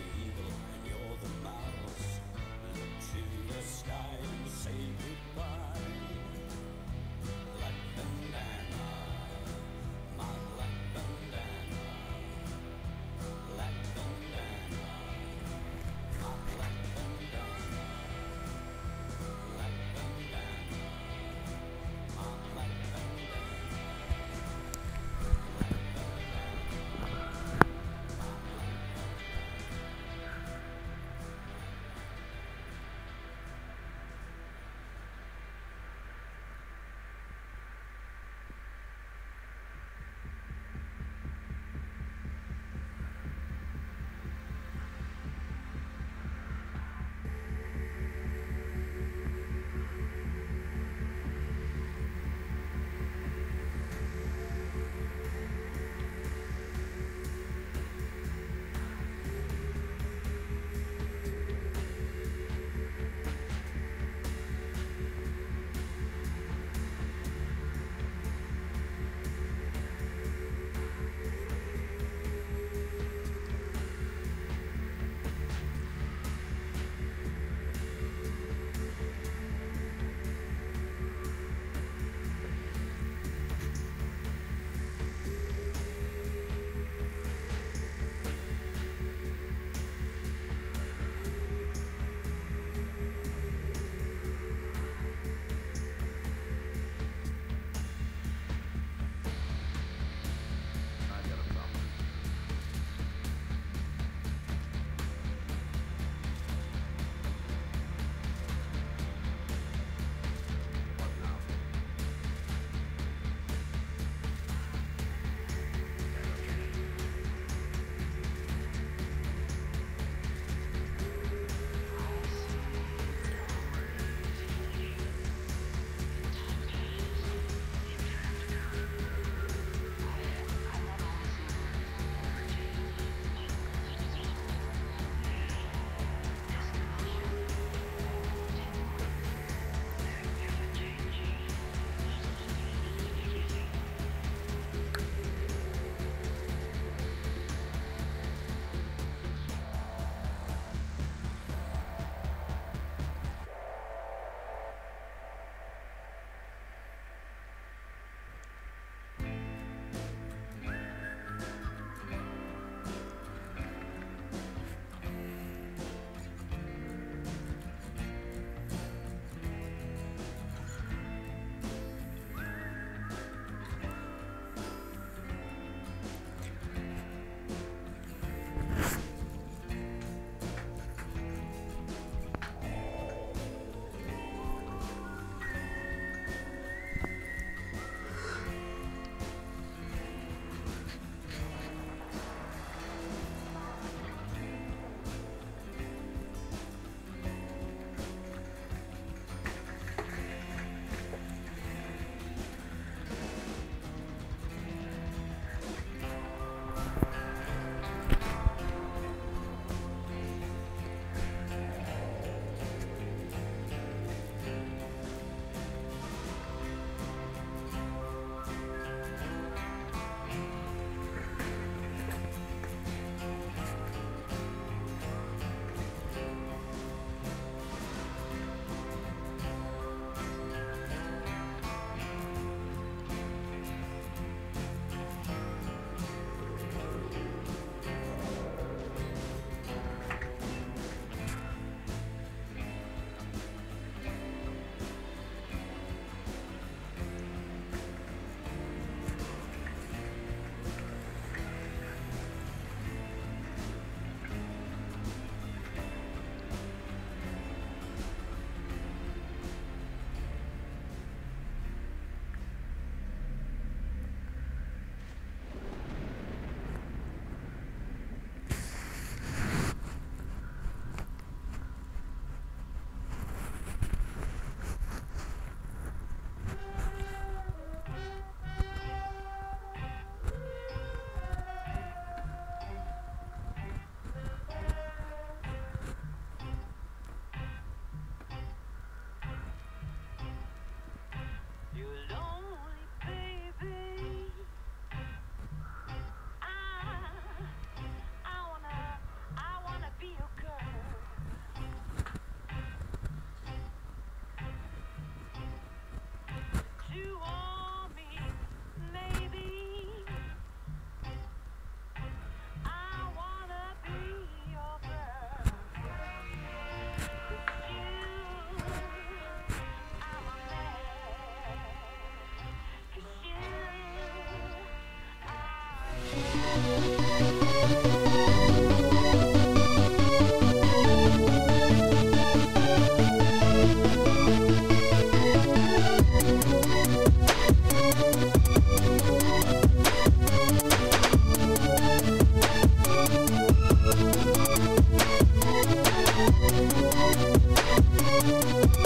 [SPEAKER 12] But I'm the eagle and you're the mouse. Look to the sky and say goodbye.
[SPEAKER 13] Tschüss.